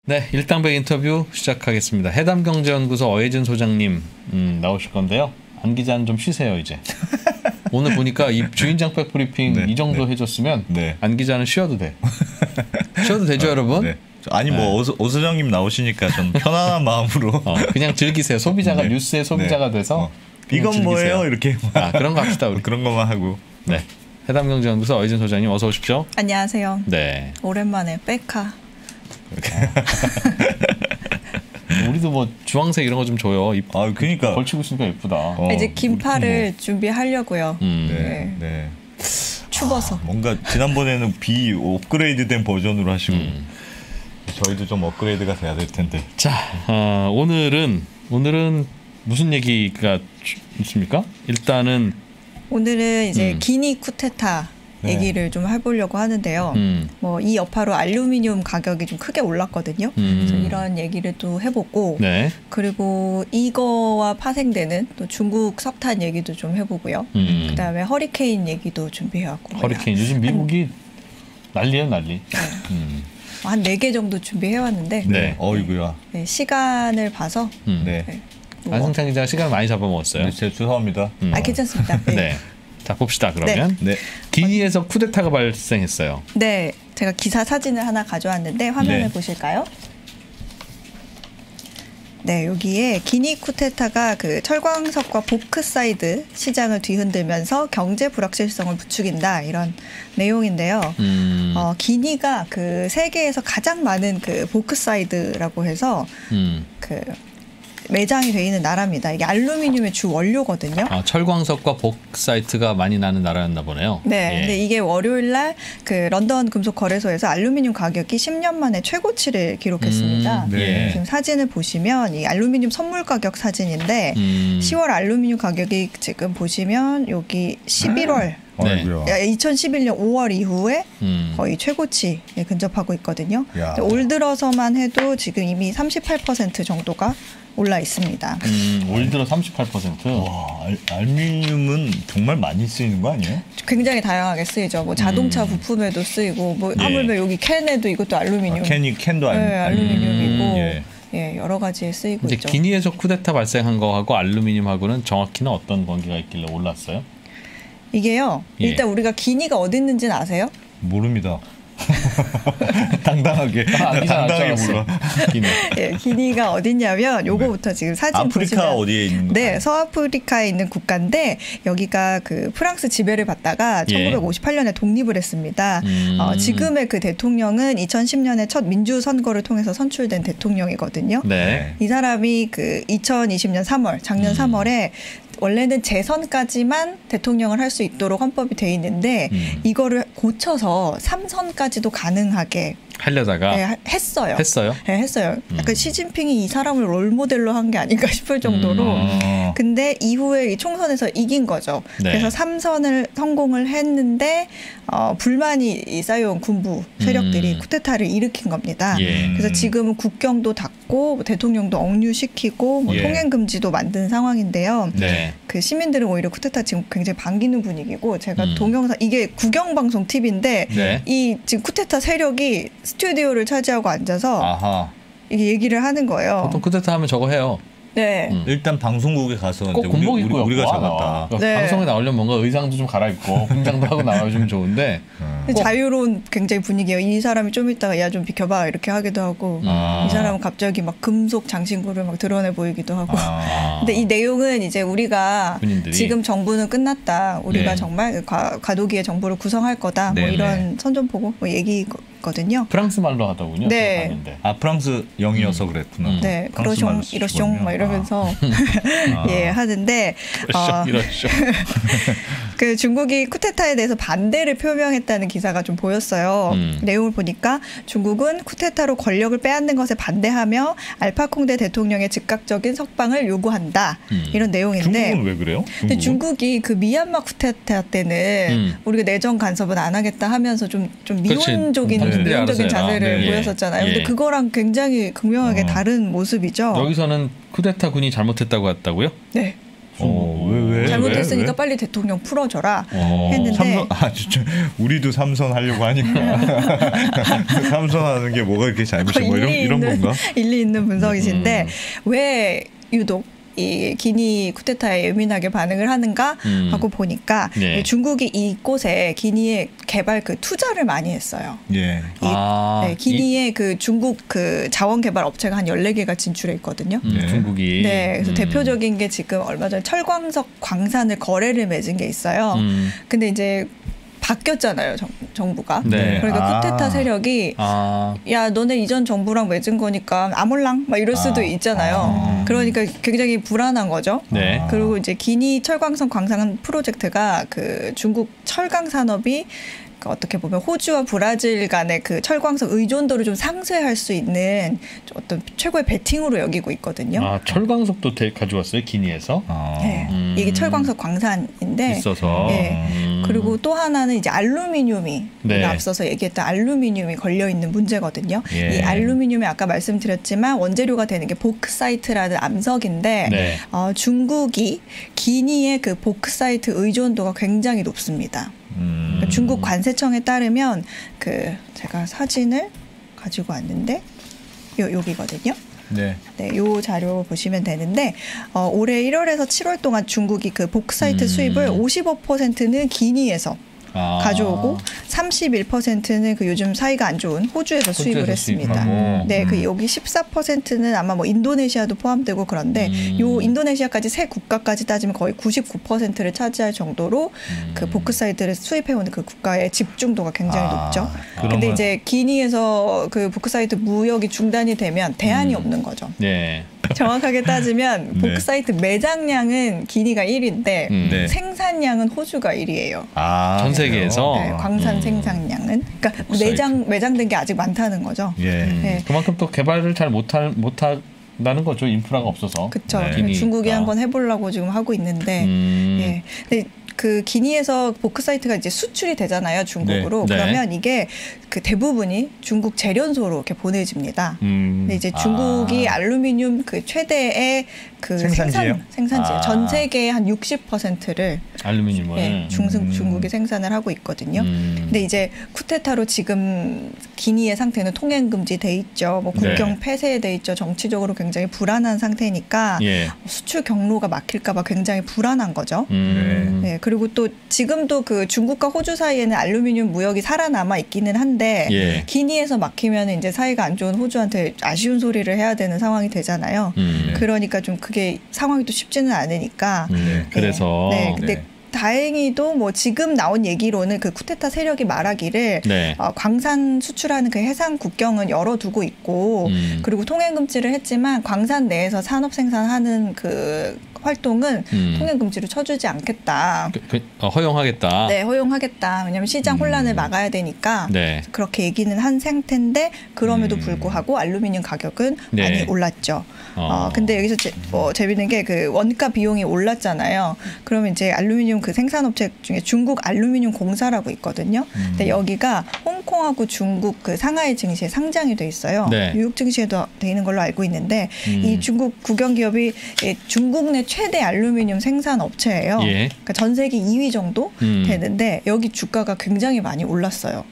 네, 일당백 인터뷰 시작하겠습니다. 해담경제연구소 어혜진 소장님 나오실 건데요. 안 기자는 좀 쉬세요 이제. 오늘 보니까 이 주인장백 브리핑 네, 이 정도 네. 해줬으면 네. 안 기자는 쉬어도 돼. 쉬어도 되죠 여러분? 네. 아니 뭐 오 소장님 나오시니까 전 편안한 마음으로 그냥 즐기세요. 소비자가 네. 뉴스의 소비자가 돼서 이건 즐기세요. 뭐예요 이렇게 그런 거 합시다 우리. 그런 것만 하고. 네, 해담경제연구소 어혜진 소장님 어서 오십시오. 안녕하세요. 네. 오랜만에 백화. 우리도 뭐 주황색 이런 거 좀 줘요. 그러니까 걸치고 있으니까 예쁘다. 이제 긴팔을 준비하려고요. 네. 네. 추워서. 뭔가 지난번에는 비 업그레이드된 버전으로 하시고 저희도 좀 업그레이드가 돼야 될 텐데. 자, 오늘은 무슨 얘기가 있습니까? 일단은 오늘은 이제 기니 쿠데타 얘기를 좀 해보려고 하는데요. 뭐 이 여파로 알루미늄 가격이 좀 크게 올랐거든요. 그래서 이런 얘기를 또 해보고, 네. 그리고 이거와 파생되는 또 중국 석탄 얘기도 좀 해보고요. 그다음에 허리케인 얘기도 준비해왔고. 허리케인 요즘 미국이 난리예요 난리. 한 4개 정도 준비해왔는데 네. 어이구야. 네, 시간을 봐서 네. 안승찬 기자가 시간을 많이 잡아먹었어요. 네, 제가 죄송합니다. 괜찮습니다. 네. 네. 자 봅시다 그러면. 네. 기니에서 쿠데타가 발생했어요. 네, 제가 기사 사진을 하나 가져왔는데 화면을 네. 보실까요? 네, 여기에 기니 쿠데타가 그 철광석과 보크사이드 시장을 뒤흔들면서 경제 불확실성을 부추긴다 이런 내용인데요. 기니가 그 세계에서 가장 많은 그 보크사이드라고 해서 그 매장이 돼 있는 나라입니다. 이게 알루미늄의 주 원료거든요. 철광석과 복사이트가 많이 나는 나라였나 보네요. 네, 예. 근데 이게 월요일 날 그 런던 금속 거래소에서 알루미늄 가격이 10년 만에 최고치를 기록했습니다. 네. 지금 사진을 보시면 이 알루미늄 선물 가격 사진인데 10월 알루미늄 가격이 지금 보시면 여기 11월 네. 어이구야. 2011년 5월 이후에 거의 최고치에 근접하고 있거든요. 야. 올 들어서만 해도 지금 이미 38% 정도가 올라 있습니다. 올 들어 38%. 와, 알루미늄은 정말 많이 쓰이는 거 아니에요? 굉장히 다양하게 쓰이죠. 뭐 자동차 부품에도 쓰이고, 뭐 예. 하물며 여기 캔에도 이것도 알루미늄. 캔도 네, 알루미늄이고, 예. 예, 여러 가지에 쓰이고 이제 있죠. 기니에서 쿠데타 발생한 거하고 알루미늄하고는 정확히는 어떤 관계가 있길래 올랐어요? 이게요. 예. 일단 우리가 기니가 어디 있는지는 아세요? 모릅니다. 당당하게 당당하게 물어. 기니. 예, 기니가 어딨냐면 요거부터 지금 사진 아프리카 보시면 어디에 있는 거? 네, 서아프리카에 있는 국가인데 여기가 그 프랑스 지배를 받다가 예. 1958년에 독립을 했습니다. 지금의 그 대통령은 2010년에 첫 민주 선거를 통해서 선출된 대통령이거든요. 네. 이 사람이 그 2020년 3월, 작년 3월에 원래는 재선까지만 대통령을 할 수 있도록 헌법이 돼 있는데 이거를 고쳐서 3선까지도 가능하게 하려다가 했어요. 했어요? 네, 했어요. 약간 시진핑이 이 사람을 롤모델로 한 게 아닌가 싶을 정도로. 근데 이후에 이 총선에서 이긴 거죠. 네. 그래서 3선을 성공을 했는데 불만이 쌓여온 군부 세력들이 쿠데타를 일으킨 겁니다. 예. 그래서 지금은 국경도 닫고 뭐 대통령도 억류시키고 뭐 예. 통행 금지도 만든 상황인데요. 네. 그 시민들은 오히려 쿠데타 지금 굉장히 반기는 분위기고 제가 동영상 이게 국영방송 TV인데 네. 이 지금 쿠데타 세력이 스튜디오를 차지하고 앉아서 아하. 이게 얘기를 하는 거예요. 보통 쿠데타 하면 저거 해요. 네. 일단 방송국에 가서 꼭 이제 군복 입고 우리가 나와. 잡았다. 그러니까 네. 방송에 나오려면 뭔가 의상도 좀 갈아입고 분장도 하고 나와주면 좋은데 자유로운 굉장히 분위기예요. 이 사람이 좀 있다가 야 좀 비켜봐 이렇게 하기도 하고 이 사람은 갑자기 막 금속 장신구를 막 드러내 보이기도 하고. 근데 이 내용은 이제 우리가 군인들이. 지금 정부는 끝났다. 우리가 네. 정말 과도기의 정부를 구성할 거다. 뭐 네, 이런 선전포고 뭐 얘기거든요. 프랑스 말로 하더군요. 네. 제가 봤는데. 프랑스 영이어서 그랬구나. 네, 프랑스 그러숑 말로 이러숑 쓰시군요. 막 이러면서 예 하는데 이러시죠. 그 중국이 쿠데타에 대해서 반대를 표명했다는 기사가 좀 보였어요. 내용을 보니까 중국은 쿠데타로 권력을 빼앗는 것에 반대하며 알파 콩데 대통령의 즉각적인 석방을 요구한다. 이런 내용인데 중국은 왜 그래요? 근데 중국이 그 미얀마 쿠데타 때는 우리가 내정 간섭은 안 하겠다 하면서 좀 미온적인 당신들이 알아서 해라. 자세를 네. 보였었잖아요. 예. 근데 그거랑 굉장히 극명하게 다른 모습이죠. 여기서는 쿠데타 군이 잘못했다고 했다고요? 네. 왜 왜? 잘못됐으니까 왜? 빨리 대통령 풀어줘라 어. 했는데 삼선 진짜 우리도 삼선 하려고 하니까 삼선하는 게 뭐가 이렇게 잘못이 뭐 이런 건가? 일리 있는 분석이신데 왜 유독 이 기니 쿠데타에 예민하게 반응을 하는가 하고 보니까 네. 중국이 이곳에 기니의 개발 그 투자를 많이 했어요. 예. 네, 기니에 그 중국 그 자원 개발 업체가 한 14개가 진출해 있거든요. 네. 중국이. 네, 그래서 대표적인 게 지금 얼마 전에 철광석 광산을 거래를 맺은 게 있어요. 근데 이제 바뀌었잖아요, 정부가. 네. 그러니까 쿠데타 세력이 아. 야, 너네 이전 정부랑 맺은 거니까 아몰랑 막 이럴 수도 있잖아요. 그러니까 굉장히 불안한 거죠. 네. 그리고 이제 기니 철광석 광산 프로젝트가 그 중국 철강 산업이 어떻게 보면 호주와 브라질 간의 그 철광석 의존도를 좀 상쇄할 수 있는 어떤 최고의 베팅으로 여기고 있거든요. 아, 철광석도 가져왔어요, 기니에서. 네. 이게 철광석 광산인데 있어서. 네. 그리고 또 하나는 이제 알루미늄이 네. 우리가 앞서서 얘기했던 알루미늄이 걸려 있는 문제거든요. 예. 이 알루미늄이 아까 말씀드렸지만 원재료가 되는 게 보크사이트라는 암석인데 네. 중국이 기니의 그 보크사이트 의존도가 굉장히 높습니다. 그러니까 중국 관세청에 따르면 그 제가 사진을 가지고 왔는데 여기거든요. 네. 네, 요 자료 보시면 되는데 올해 1월에서 7월 동안 중국이 그 보크사이트 수입을 55%는 기니에서 가져오고 31%는 그 요즘 사이가 안 좋은 호주에서 수입을 했습니다. 네, 그 여기 14%는 아마 뭐 인도네시아도 포함되고 그런데 요 인도네시아까지 세 국가까지 따지면 거의 99%를 차지할 정도로 그 보크사이트를 수입해오는 그 국가의 집중도가 굉장히 높죠. 근데 이제 기니에서 그 보크사이트 무역이 중단이 되면 대안이 없는 거죠. 네. 정확하게 따지면 네. 보크사이트 매장량은 기니가 1위인데 네. 생산량은 호주가 1위예요. 전 세계에서 네, 광산 생산량은 그러니까 매장된 게 아직 많다는 거죠. 예. 네. 그만큼 또 개발을 잘 못한다는 거죠. 인프라가 없어서. 그렇죠. 네. 중국이 한번 해보려고 지금 하고 있는데, 예. 근데 그 기니에서 보크사이트가 이제 수출이 되잖아요, 중국으로. 네. 그러면 이게 그 대부분이 중국 재련소로 이렇게 보내집니다. 근데 이제 중국이 알루미늄 그 최대의 그 생산지예요? 생산지예요. 전 세계의 한 60%를 알루미늄을. 네, 중국이 생산을 하고 있거든요. 근데 이제 쿠데타로 지금 기니의 상태는 통행 금지돼 있죠. 뭐 국경 네. 폐쇄돼 있죠. 정치적으로 굉장히 불안한 상태니까 예. 수출 경로가 막힐까봐 굉장히 불안한 거죠. 네. 그리고 또 지금도 그 중국과 호주 사이에는 알루미늄 무역이 살아남아 있기는 한데 예. 기니에서 막히면 이제 사이가 안 좋은 호주한테 아쉬운 소리를 해야 되는 상황이 되잖아요. 그러니까 좀 그게 상황이 또 쉽지는 않으니까. 그래서. 네. 근데 다행히도 뭐 지금 나온 얘기로는 그 쿠데타 세력이 말하기를 네. 광산 수출하는 그 해상 국경은 열어두고 있고 그리고 통행 금지를 했지만 광산 내에서 산업 생산하는 그 활동은 통행 금지로 쳐주지 않겠다. 허용하겠다. 네, 허용하겠다. 왜냐하면 시장 혼란을 막아야 되니까 네. 그렇게 얘기는 한 상태인데 그럼에도 불구하고 알루미늄 가격은 네. 많이 올랐죠. 근데 여기서 재밌는 게 그 원가 비용이 올랐잖아요. 그러면 이제 알루미늄 그 생산업체 중에 중국 알루미늄 공사라고 있거든요. 근데 여기가 홍콩하고 중국 그 상하이 증시에 상장이 돼 있어요. 네. 뉴욕 증시에도 돼 있는 걸로 알고 있는데 이 중국 국영 기업이 중국 내 최대 알루미늄 생산 업체예요. 예. 그러니까 전 세계 2위 정도 되는데 여기 주가가 굉장히 많이 올랐어요.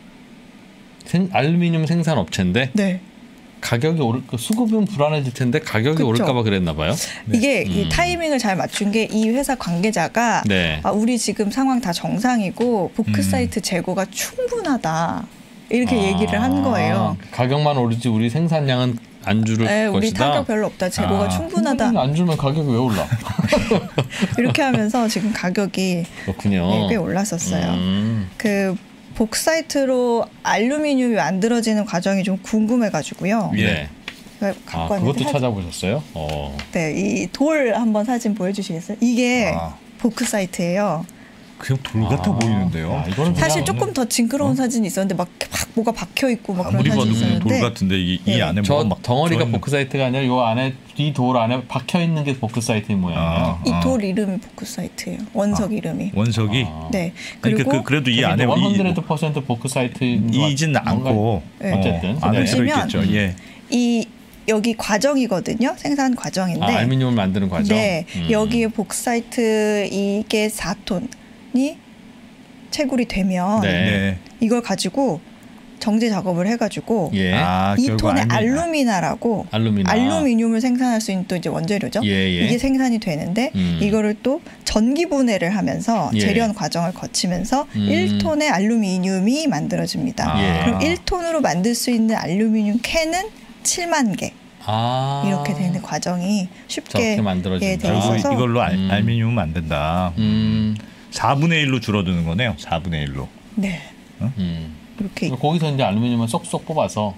알루미늄 생산 업체인데 네. 가격이 수급은 불안해질 텐데 가격이 그쵸. 오를까봐 그랬나 봐요. 이게 이 타이밍을 잘 맞춘 게 이 회사 관계자가 네. 우리 지금 상황 다 정상이고 보크사이트 재고가 충분하다 이렇게 얘기를 한 거예요. 가격만 오르지 우리 생산량은 안 줄을 네, 우리 것이다. 타격 별로 없다. 재고가 충분하다. 안 줄면 가격이 왜 올라? 이렇게 하면서 지금 가격이 그렇군요. 꽤 올랐었어요. 그 복사이트로 알루미늄이 만들어지는 과정이 좀 궁금해가지고요. 예. 갖고 그것도 왔는데 찾아보셨어요? 네, 이 돌 한번 사진 보여주시겠어요? 이게 보크사이트예요. 그냥 돌 같아 보이는데요. 이거는 사실 조금 더 징그러운 사진이 있었는데 막 뭐가 박혀 있고 막 그런 아무리 사진이 봐도 있었는데 돌 같은데 이 안에 저 뭐가 막 덩어리가 들어있는- 보크사이트가 아니라 요 안에 이 돌 안에 박혀 있는 게 보크사이트의 모양이에요. 이 돌 이름이 보크사이트예요. 원석 이름이. 원석이 네. 그러니까 그리고 그래도 이 안에 100% 보크사이트 이진 않고 네. 어쨌든 안에 보시면 들어있겠죠. 예. 이 여기 과정이거든요. 생산 과정인데. 알루미늄을 만드는 과정. 네. 여기에 복사이트 이게 4톤이 채굴이 되면 네. 이걸 가지고 정제 작업을 해가지고 예. 2톤의 알루미나라고 알루미늄을 생산할 수 있는 또 이제 원재료죠. 이게 생산이 되는데 이거를 또 전기 분해를 하면서 재련 과정을 거치면서 1톤의 알루미늄이 만들어집니다. 그럼 1톤으로 만들 수 있는 알루미늄 캔은 7만 개. 이렇게 되는 과정이 쉽게 만들어진다. 돼 있어서 이걸로 알루미늄을 만든다. 4분의 1로 줄어드는 거네요. 4분의 1로. 네. 이렇게 거기서 이제 알루미늄을 쏙쏙 뽑아서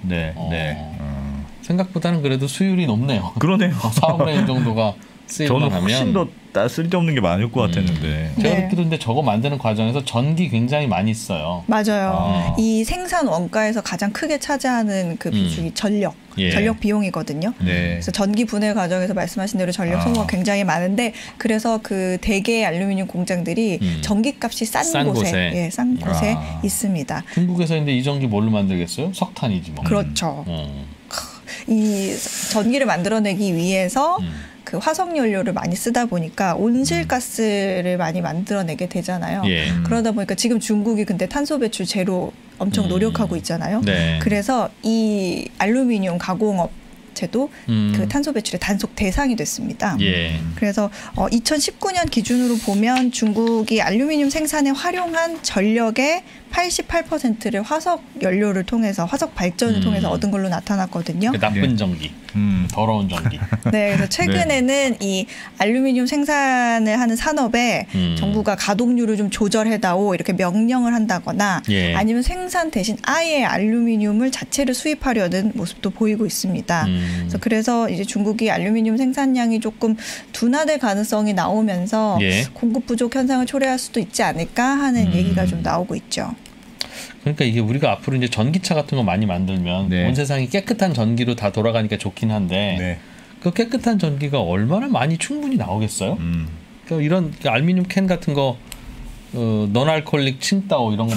생각보다는 그래도 수율이 높네요. 그러네요. 4분의 1 정도가 쓰일만 하면 저는 훨씬 더 쓸데없는 게 많을 것 같았는데. 제가 듣기로 근데 저거 만드는 과정에서 전기 굉장히 많이 써요. 맞아요. 이 생산 원가에서 가장 크게 차지하는 그 비중이 전력 비용이거든요. 그래서 전기 분해 과정에서 말씀하신 대로 전력 소모가 굉장히 많은데 그래서 그 대개 알루미늄 공장들이 전기값이 싼 곳에 있습니다. 중국에서 근데 이 전기 뭘로 만들겠어요? 석탄이지 뭐. 그렇죠. 이 전기를 만들어내기 위해서 그 화석 연료를 많이 쓰다 보니까 온실가스를 많이 만들어내게 되잖아요. 그러다 보니까 지금 중국이 근데 탄소 배출 제로 엄청 노력하고 있잖아요. 그래서 이 알루미늄 가공업체도 그 탄소 배출의 단속 대상이 됐습니다. 그래서 2019년 기준으로 보면 중국이 알루미늄 생산에 활용한 전력의 88%를 화석 연료를 통해서 화석 발전을 통해서 얻은 걸로 나타났거든요. 그 나쁜 전기, 더러운 전기. 네, 그래서 최근에는 이 알루미늄 생산을 하는 산업에 정부가 가동률을 좀 조절해다오 이렇게 명령을 한다거나 아니면 생산 대신 아예 알루미늄을 자체를 수입하려는 모습도 보이고 있습니다. 그래서 이제 중국이 알루미늄 생산량이 조금 둔화될 가능성이 나오면서 공급 부족 현상을 초래할 수도 있지 않을까 하는 얘기가 좀 나오고 있죠. 그러니까 이게 우리가 앞으로 이제 전기차 같은 거 많이 만들면 온 세상이 깨끗한 전기로 다 돌아가니까 좋긴 한데 그 깨끗한 전기가 얼마나 많이 충분히 나오겠어요? 그러니까 이런 알루미늄 캔 같은 거 너알콜릭 칭따오 이런 거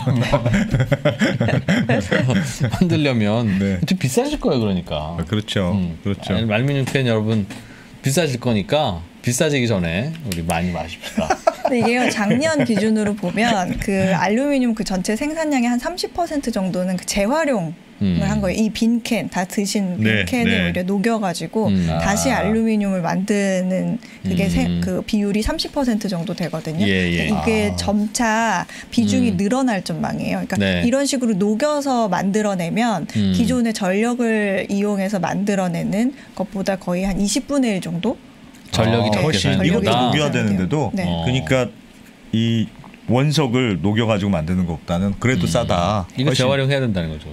만들려면 좀 비싸질 거예요. 그러니까. 그렇죠. 그렇죠. 알루미늄 캔 여러분 비싸질 거니까 비싸지기 전에 우리 많이 마십시다. 근데 이게요, 작년 기준으로 보면 그 알루미늄 그 전체 생산량의 한 30% 정도는 그 재활용을 한 거예요. 이 빈 캔, 다 드신 빈 캔을 오히려 녹여가지고 다시 알루미늄을 만드는 그게 그 비율이 30% 정도 되거든요. 이게 점차 비중이 늘어날 전망이에요. 그러니까 이런 식으로 녹여서 만들어내면 기존의 전력을 이용해서 만들어내는 것보다 거의 한 20분의 1 정도? 전력이 훨씬 이렇게 녹여야 되는데도 그러니까 이 원석을 녹여가지고 만드는 것보다는 그래도 싸다. 이거 재활용해야 된다는 거죠.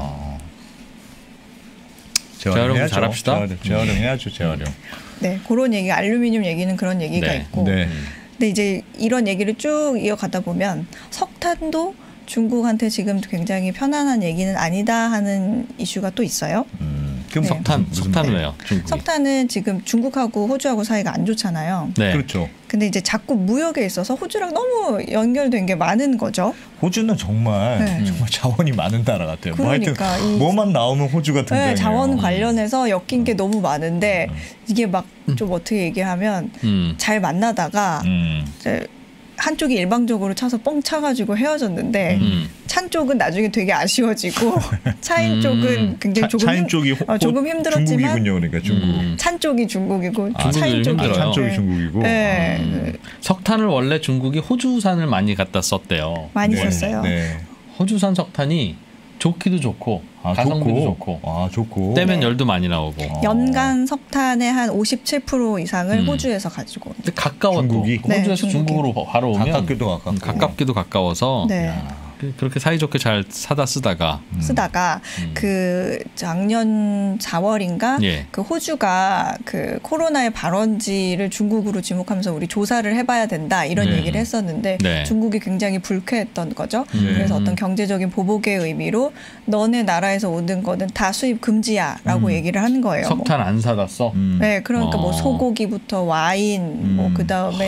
재활용 잘합시다. 재활용해야죠. 재활용. 네, 그런 얘기, 알루미늄 얘기는 그런 얘기가 있고. 근데 이제 이런 얘기를 쭉 이어가다 보면 석탄도 중국한테 지금 굉장히 편안한 얘기는 아니다 하는 이슈가 또 있어요. 그럼 석탄은 왜요? 중국이? 석탄은 지금 중국하고 호주하고 사이가 안 좋잖아요. 그렇죠. 근데 이제 자꾸 무역에 있어서 호주랑 너무 연결된 게 많은 거죠. 호주는 정말 자원이 많은 나라 같아요. 그러니까 뭐 하여튼 뭐만 나오면 호주가 등장해요. 자원 관련해서 엮인 게 너무 많은데 이게 막 좀 어떻게 얘기하면 잘 만나다가 이제 한쪽이 일방적으로 차서 뻥 차가지고 헤어졌는데 찬 쪽은 나중에 되게 아쉬워지고 차인 쪽은 굉장히 조금 조금 힘들었지만 중국이군요. 그러니까 중국. 찬 쪽이 중국이고 차인 쪽이 찬 쪽이 중국이고. 석탄을 원래 중국이 호주산을 많이 갖다 썼대요. 많이 썼어요. 호주산 석탄이 좋기도 좋고 가성비도 좋고 떼면 열도 많이 나오고 연간 석탄의 한 57% 이상을 호주에서 가지고. 근데 가까웠고 호주에서 중국으로 바로 오면 가깝기도 가까워서 그렇게 사이좋게 잘 사다 쓰다가 그 작년 4월인가 그 호주가 그 코로나의 발원지를 중국으로 지목하면서 우리 조사를 해봐야 된다 이런 얘기를 했었는데 중국이 굉장히 불쾌했던 거죠. 그래서 어떤 경제적인 보복의 의미로 너네 나라에서 오는 거는 다 수입 금지야라고 얘기를 하는 거예요. 석탄 안 사다 써? 네, 그러니까 뭐 소고기부터 와인, 뭐 그 다음에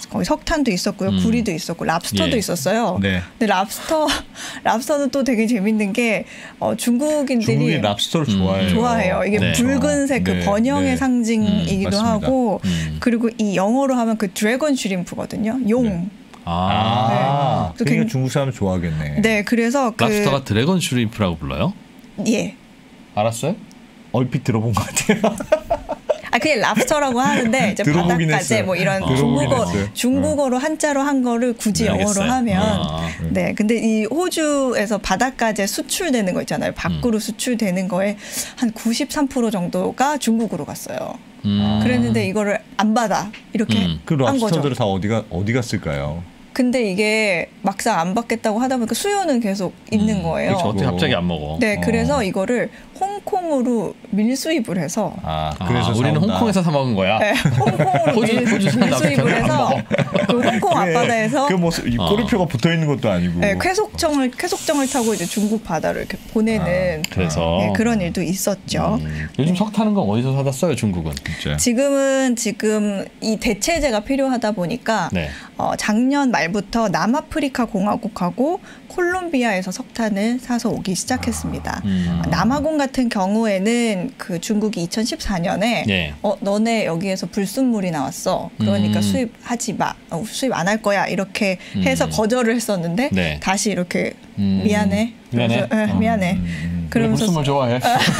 거기 석탄도 있었고요, 구리도 있었고, 랍스터도 있었어요. 네. 근데 랍스터는 또 되게 재밌는 게 중국인들이 랍스터를 좋아해요. 이게 네. 붉은색 그 번영의 상징이기도 하고, 그리고 이 영어로 하면 그 드래곤 슈림프거든요. 용. 네. 그러니까 중국 사람 좋아하겠네. 네, 그래서 랍스터가 드래곤 슈림프라고 불러요? 예. 알았어요? 얼핏 들어본 것 같아요. 그냥 랍스터라고 하는데 이제 바닷가재 뭐 이런 중국어로 한자로 한 거를 굳이 영어로 하면 네, 근데 이 호주에서 바닷가재 수출되는 거 있잖아요. 밖으로 수출되는 거에 한 93% 정도가 중국으로 갔어요. 그랬는데 이거를 안 받아 이렇게 그 랍스터들은 다 어디 갔을까요? 근데 이게 막상 안 받겠다고 하다 보니까 수요는 계속 있는 거예요. 그렇죠. 어떻게 갑자기 안 먹어? 네, 그래서 이거를 홍콩으로 밀수입을 해서. 그래서 우리는 홍콩에서 사 먹은 거야. 네, 홍콩으로 밀수입을 해서 그 홍콩 앞바다에서 그 뭐 꼬리표가 붙어 있는 것도 아니고. 네, 쾌속정을 타고 이제 중국 바다를 이렇게 보내는 그래서 네, 그런 일도 있었죠. 요즘 석탄은 건 어디서 사다 써요, 중국은? 진짜. 지금 이 대체제가 필요하다 보니까 네. 작년 말부터 남아프리카 공화국하고 콜롬비아에서 석탄을 사서 오기 시작했습니다. 남아공 같은 경우에는 그 중국이 2014년에 네. 너네 여기에서 불순물이 나왔어. 그러니까 수입하지 마. 수입 안 할 거야. 이렇게 해서 거절을 했었는데 네. 다시 이렇게 미안해. 미안해. 그러면서 불순물 좋아해.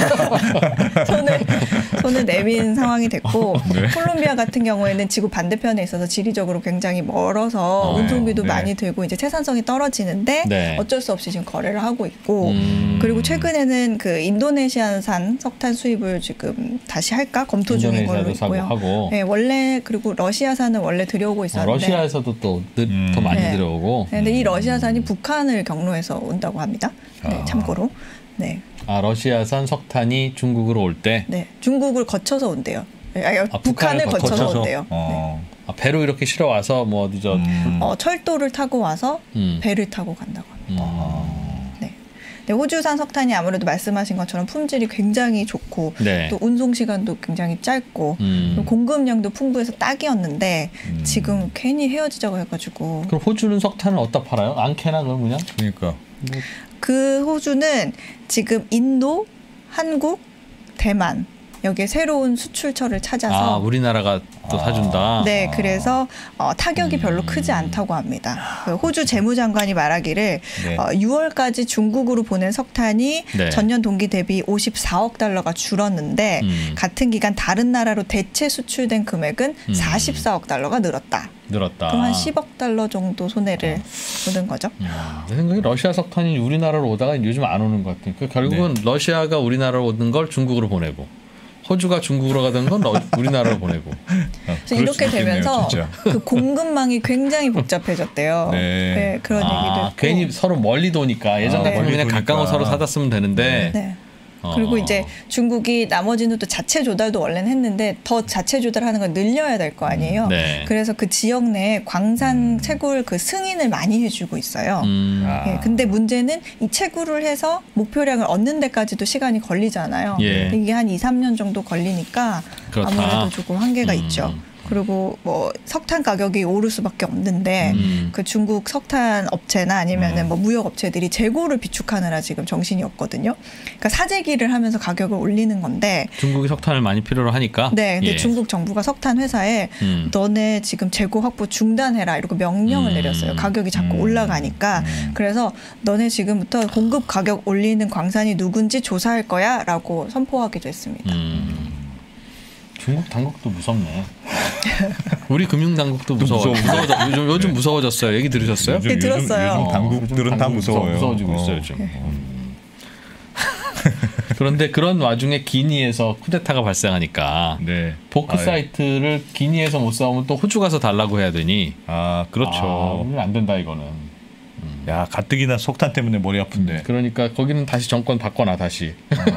손을 내민 상황이 됐고 네. 콜롬비아 같은 경우에는 지구 반대편에 있어서 지리적으로 굉장히 멀어서 운송비도 많이 들고 이제 생산성이 떨어지는데 네. 어쩔 수 없이 지금 거래를 하고 있고 그리고 최근에는 그 인도네시아산 석탄 수입을 지금 다시 할까 검토 중인 걸로 있고요. 하고. 네, 원래 그리고 러시아산은 원래 들여오고 있었는데 러시아에서도 또 더 많이 네. 들여오고. 근데 이 러시아산이 북한을 경로해서 온다고 합니다. 네, 참고로. 네. 러시아산 석탄이 중국으로 올 때? 네, 중국을 거쳐서 온대요. 북한을 거쳐서 온대요. 네. 배로 이렇게 실어 와서 뭐 어디죠? 철도를 타고 와서 배를 타고 간다고 합니다. 네. 네, 호주산 석탄이 아무래도 말씀하신 것처럼 품질이 굉장히 좋고 네. 또 운송 시간도 굉장히 짧고 공급량도 풍부해서 딱이었는데 지금 괜히 헤어지자고 해가지고. 그럼 호주는 석탄을 어디다 팔아요? 안 캐나 그럼 그냥? 그러니까. 그 호주는 지금 인도, 한국, 대만 여기에 새로운 수출처를 찾아서 우리나라가 또 사준다. 네, 그래서 타격이 별로 크지 않다고 합니다. 호주 재무장관이 말하기를 네. 6월까지 중국으로 보낸 석탄이 네. 전년 동기 대비 54억 달러가 줄었는데 같은 기간 다른 나라로 대체 수출된 금액은 44억 달러가 늘었다. 그럼 한 10억 달러 정도 손해를 보는 거죠. 내 생각에 러시아 석탄이 우리나라로 오다가 요즘 안 오는 것 같아요. 결국은 네. 러시아가 우리나라로 오는 걸 중국으로 보내고 호주가 중국으로 가던 건 우리나라로 보내고. 그래서 이렇게 되면서 그 공급망이 굉장히 복잡해졌대요. 네. 네, 그런 얘기도 있고. 괜히 서로 멀리 도니까 예전 같으면 그냥 가까운 서로 사다 쓰면 되는데. 네. 그리고 이제 중국이 나머지는 또 자체 조달도 원래는 했는데 더 자체 조달하는 걸 늘려야 될 거 아니에요. 네. 그래서 그 지역 내에 광산 채굴 그 승인을 많이 해주고 있어요. 예, 근데 문제는 이 채굴을 해서 목표량을 얻는 데까지도 시간이 걸리잖아요. 예. 이게 한 2, 3년 정도 걸리니까 그렇다. 아무래도 조금 한계가 있죠. 그리고 뭐 석탄 가격이 오를 수밖에 없는데 그 중국 석탄 업체나 아니면은 뭐 무역 업체들이 재고를 비축하느라 지금 정신이 없거든요. 그러니까 사재기를 하면서 가격을 올리는 건데 중국이 석탄을 많이 필요로 하니까. 네, 근데 중국 정부가 석탄 회사에 너네 지금 재고 확보 중단해라 이렇게 명령을 내렸어요. 가격이 자꾸 올라가니까 그래서 너네 지금부터 공급 가격 올리는 광산이 누군지 조사할 거야라고 선포하기도 했습니다. 중국 당국도 무섭네. 우리 금융 당국도 무서워요. 요즘 무서워졌어요. 얘기 들으셨어요? 네, 들었어요. 요즘 당국들은 다 무서워요. 무서워지고 있어요, 요즘. 그런데 그런 와중에 기니에서 쿠데타가 발생하니까 네. 보크사이트를 기니에서 못 사오면 또 호주 가서 달라고 해야 되니. 그렇죠. 안 된다 이거는. 야, 가뜩이나 석탄 때문에 머리 아픈데. 그러니까 거기는 다시 정권 바꿔놔 다시.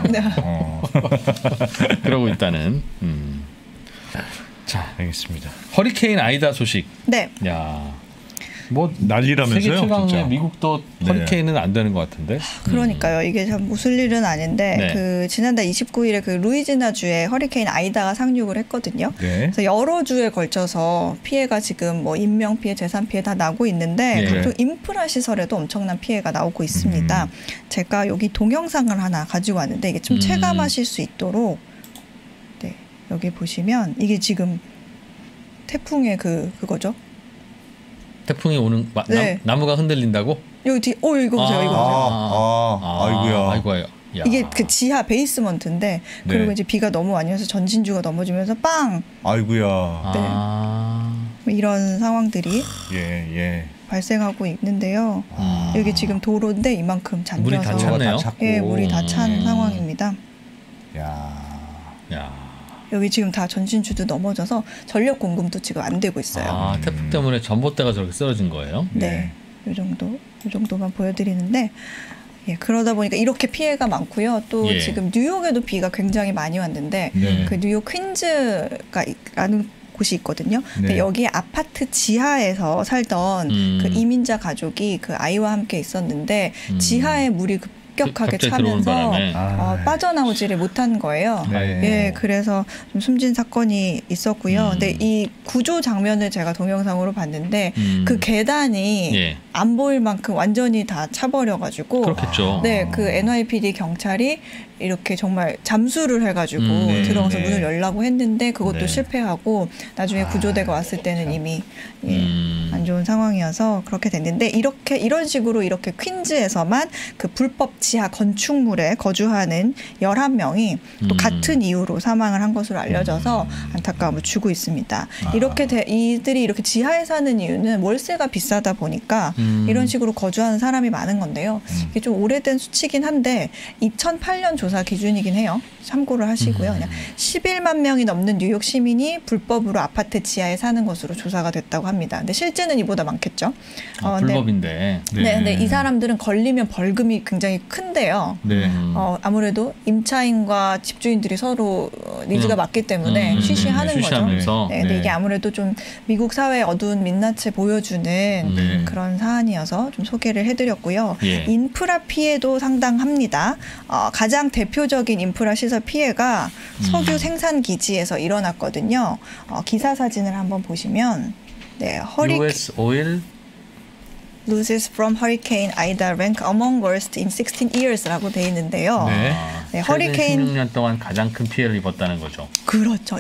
그러고 있다는. 자, 알겠습니다. 허리케인 아이다 소식. 네. 야. 뭐 난리라면서요. 세계 최강의 미국도 허리케인은 안 되는 것 같은데. 그러니까요. 이게 참 웃을 일은 아닌데 그 지난달 29일에 그 루이지나주에 허리케인 아이다가 상륙을 했거든요. 그래서 여러 주에 걸쳐서 피해가 지금 뭐 인명 피해, 재산 피해 다 나고 있는데 각종 인프라 시설에도 엄청난 피해가 나오고 있습니다. 제가 여기 동영상을 하나 가지고 왔는데 이게 좀 체감하실 수 있도록 여기 보시면 이게 지금 태풍의 그거죠. 태풍이 오는 나무가 흔들린다고? 여기 뒤, 이거 보세요, 이거 보세요. 아이고야. 이게 그 지하 베이스먼트인데 그리고 이제 비가 너무 많이 와서 전진주가 넘어지면서 빵. 아이고야. 이런 상황들이 발생하고 있는데요. 여기 지금 도로인데 이만큼 잠겨서 물이 다 찼네요. 물이 다 찬 상황입니다. 여기 지금 다 전진주도 넘어져서 전력 공급도 지금 안 되고 있어요. 태풍 때문에 전봇대가 저렇게 쓰러진 거예요? 네. 이 정도만 보여드리는데 그러다 보니까 이렇게 피해가 많고요. 또 지금 뉴욕에도 비가 굉장히 많이 왔는데 그 뉴욕 퀸즈가라는 곳이 있거든요. 근데 여기 아파트 지하에서 살던 그 이민자 가족이 그 아이와 함께 있었는데 지하에 물이 급격하게 차면서 빠져나오지를 못한 거예요. 그래서 좀 숨진 사건이 있었고요. 근데 이 구조 장면을 제가 동영상으로 봤는데 그 계단이 안 보일 만큼 완전히 다 차버려가지고 그렇겠죠. 그 NYPD 경찰이 이렇게 정말 잠수를 해가지고 들어가서 문을 열라고 했는데 그것도 실패하고 나중에 구조대가 왔을 때는 이미 안 좋은 상황이어서 그렇게 됐는데 이런 식으로 이렇게 퀸즈에서만 그 불법 지하 건축물에 거주하는 11명이 또 같은 이유로 사망을 한 것으로 알려져서 안타까움을 주고 있습니다. 이들이 이렇게 지하에 사는 이유는 월세가 비싸다 보니까 이런 식으로 거주하는 사람이 많은 건데요. 이게 좀 오래된 수치긴 한데 2008년 조사 기준이긴 해요. 참고를 하시고요. 그냥 11만 명이 넘는 뉴욕 시민이 불법으로 아파트 지하에 사는 것으로 조사가 됐다고 합니다. 근데 실제는 이보다 많겠죠. 불법인데. 근데 이 사람들은 걸리면 벌금이 굉장히 큰데요. 아무래도 임차인과 집주인들이 서로 니즈가 맞기 때문에 쉬쉬하는 거죠. 근데 이게 아무래도 좀 미국 사회의 어두운 민낯을 보여주는 그런 사안이어서 좀 소개를 해드렸고요. 인프라 피해도 상당합니다. 가장 대표적인 인프라 시설 피해가 석유 생산 기지에서 일어났거든요. 기사 사진을 한번 보시면 US Oil loses from Hurricane Ida rank among worst in 16 years라고 돼 있는데요. 허리케인 16년 동안 가장 큰 피해를 입었다는 거죠. 그렇죠.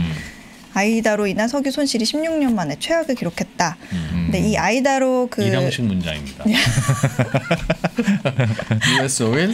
아이다로 인한 석유 손실이 16년 만에 최악을 기록했다. 근데 이 아이다로 이형식 문장입니다. US Oil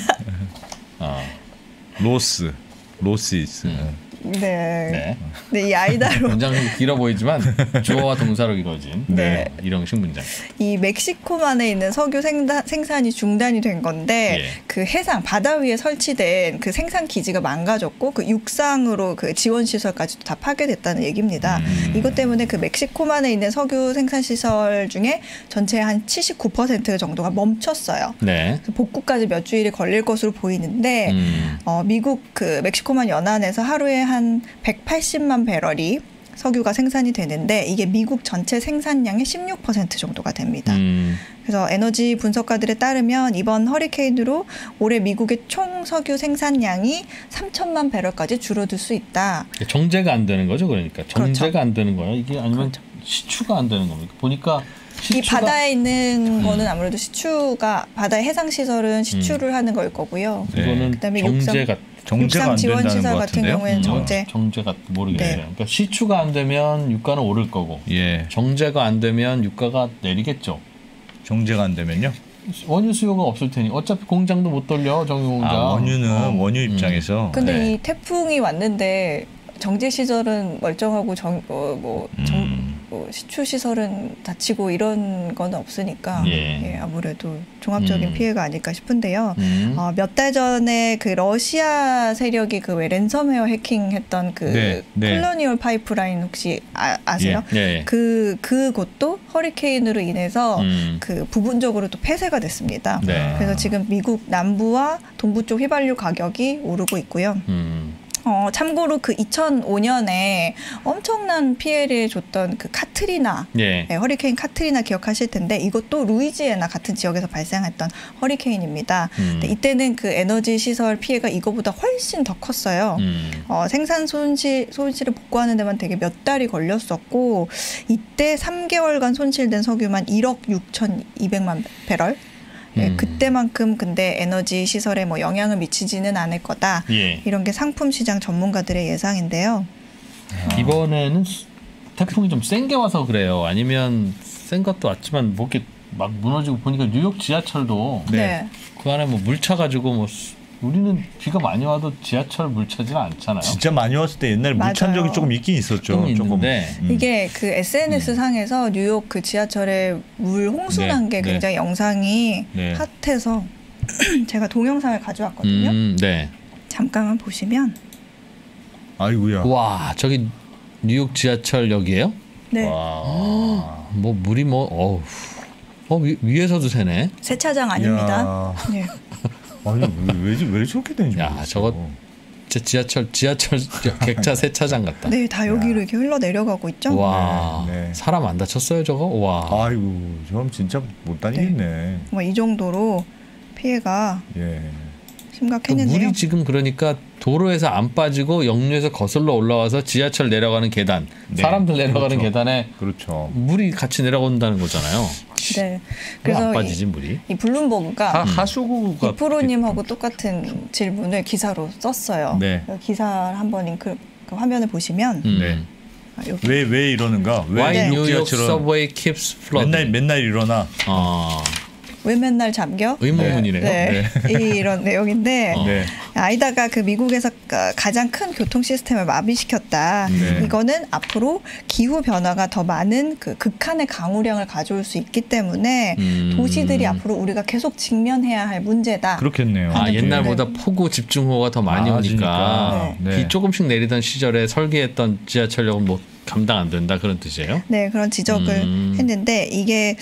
로시스. 네, 이 아이다로 문장이 길어 보이지만 주어와 동사로 이루어진 일형식 문장. 이 멕시코만에 있는 석유 생산이 중단이 된 건데 그 해상 바다 위에 설치된 그 생산 기지가 망가졌고 그 육상으로 그 지원 시설까지도 다 파괴됐다는 얘기입니다. 이것 때문에 그 멕시코만에 있는 석유 생산 시설 중에 전체 한 79% 정도가 멈췄어요. 복구까지 몇 주일이 걸릴 것으로 보이는데 미국 그 멕시코만 연안에서 하루에 한 180만 배럴이 석유가 생산이 되는데 이게 미국 전체 생산량의 16% 정도가 됩니다. 그래서 에너지 분석가들에 따르면 이번 허리케인으로 올해 미국의 총 석유 생산량이 3천만 배럴까지 줄어들 수 있다. 정제가 안 되는 거죠, 그러니까 정제가 안 되는 거예요. 이게 아니면 시추가 안 되는 겁니까? 보니까 이 바다에 있는 거는 아무래도 바다의 해상 시설은 시추를 하는 걸 거고요. 그다음에 육상 지원 시설 같은 경우에는 정제가 모르겠어요. 그러니까 시추가 안 되면 유가는 오를 거고, 정제가 안 되면 유가가 내리겠죠. 정제가 안 되면요? 원유 수요가 없을 테니 어차피 공장도 못 돌려 정유 공장. 원유는 원유 입장에서. 근데 이 태풍이 왔는데 정제 시설은 멀쩡하고 시추 시설은 다치고 이런 건 없으니까 아무래도 종합적인 피해가 아닐까 싶은데요. 몇 달 전에 그 러시아 세력이 그 왜 랜섬웨어 해킹했던 그 콜로니얼 파이프라인 혹시 아세요? 그곳도 허리케인으로 인해서 그 부분적으로 또 폐쇄가 됐습니다. 그래서 지금 미국 남부와 동부 쪽 휘발유 가격이 오르고 있고요. 참고로 그 2005년에 엄청난 피해를 줬던 그 카트리나, 네, 허리케인 카트리나 기억하실 텐데 이것도 루이지애나 같은 지역에서 발생했던 허리케인입니다. 근데 이때는 그 에너지 시설 피해가 이거보다 훨씬 더 컸어요. 생산 손실을 복구하는 데만 되게 몇 달이 걸렸었고 이때 3개월간 손실된 석유만 1억 6,200만 배럴. 그때만큼 근데 에너지 시설에 뭐 영향을 미치지는 않을 거다. 이런 게 상품 시장 전문가들의 예상인데요. 이번에는 태풍이 좀 센 게 와서 그래요. 아니면 센 것도 왔지만 뭐 이렇게 막 무너지고 보니까 뉴욕 지하철도 그 안에 뭐 물 차가지고 뭐 우리는 비가 많이 와도 지하철 물 차지는 않잖아요. 진짜 많이 왔을 때 옛날에 물 찬 적이 조금 있긴 있었죠. 조금. 이게 그 SNS 상에서 뉴욕 그 지하철에 물 홍수 난 게 굉장히 영상이 핫해서 제가 동영상을 가져왔거든요. 잠깐만 보시면. 아이고야. 와, 저기 뉴욕 지하철역이에요? 네. 와. 뭐 물이 뭐 위에서도 새네. 세차장 아닙니다. 네. 아니 왜 저렇게 되는지 모르겠어. 저거 지하철 객차 세차장 같다. 네, 다 여기로 이렇게 흘러 내려가고 있죠. 와, 사람 안 다쳤어요 저거? 와. 아이고, 저럼 진짜 못 다니겠네. 뭐 이 정도로 피해가 심각했는데요. 물이 지금 그러니까 도로에서 안 빠지고 역류에서 거슬러 올라와서 지하철 내려가는 계단, 사람들 내려가는 계단에 물이 같이 내려온다는 거잖아요. 네. 그래서 안 빠지지 물이. 이 블룸버그가 하수구가 이프로님하고 똑같은 질문을 기사로 썼어요. 기사를 한번 링크 화면을 보시면 왜 이러는가? Why New York subway keeps flooding? 맨날 일어나. 왜 맨날 잠겨? 의문문이네요. 이런 내용인데 아이다가 그 미국에서 가장 큰 교통 시스템을 마비시켰다. 이거는 앞으로 기후 변화가 더 많은 그 극한의 강우량을 가져올 수 있기 때문에 도시들이 앞으로 우리가 계속 직면해야 할 문제다. 그렇겠네요. 옛날보다 폭우 집중호우가 더 많이 오니까 비 조금씩 내리던 시절에 설계했던 지하철역은 뭐 감당 안 된다 그런 뜻이에요? 네, 그런 지적을 했는데 이게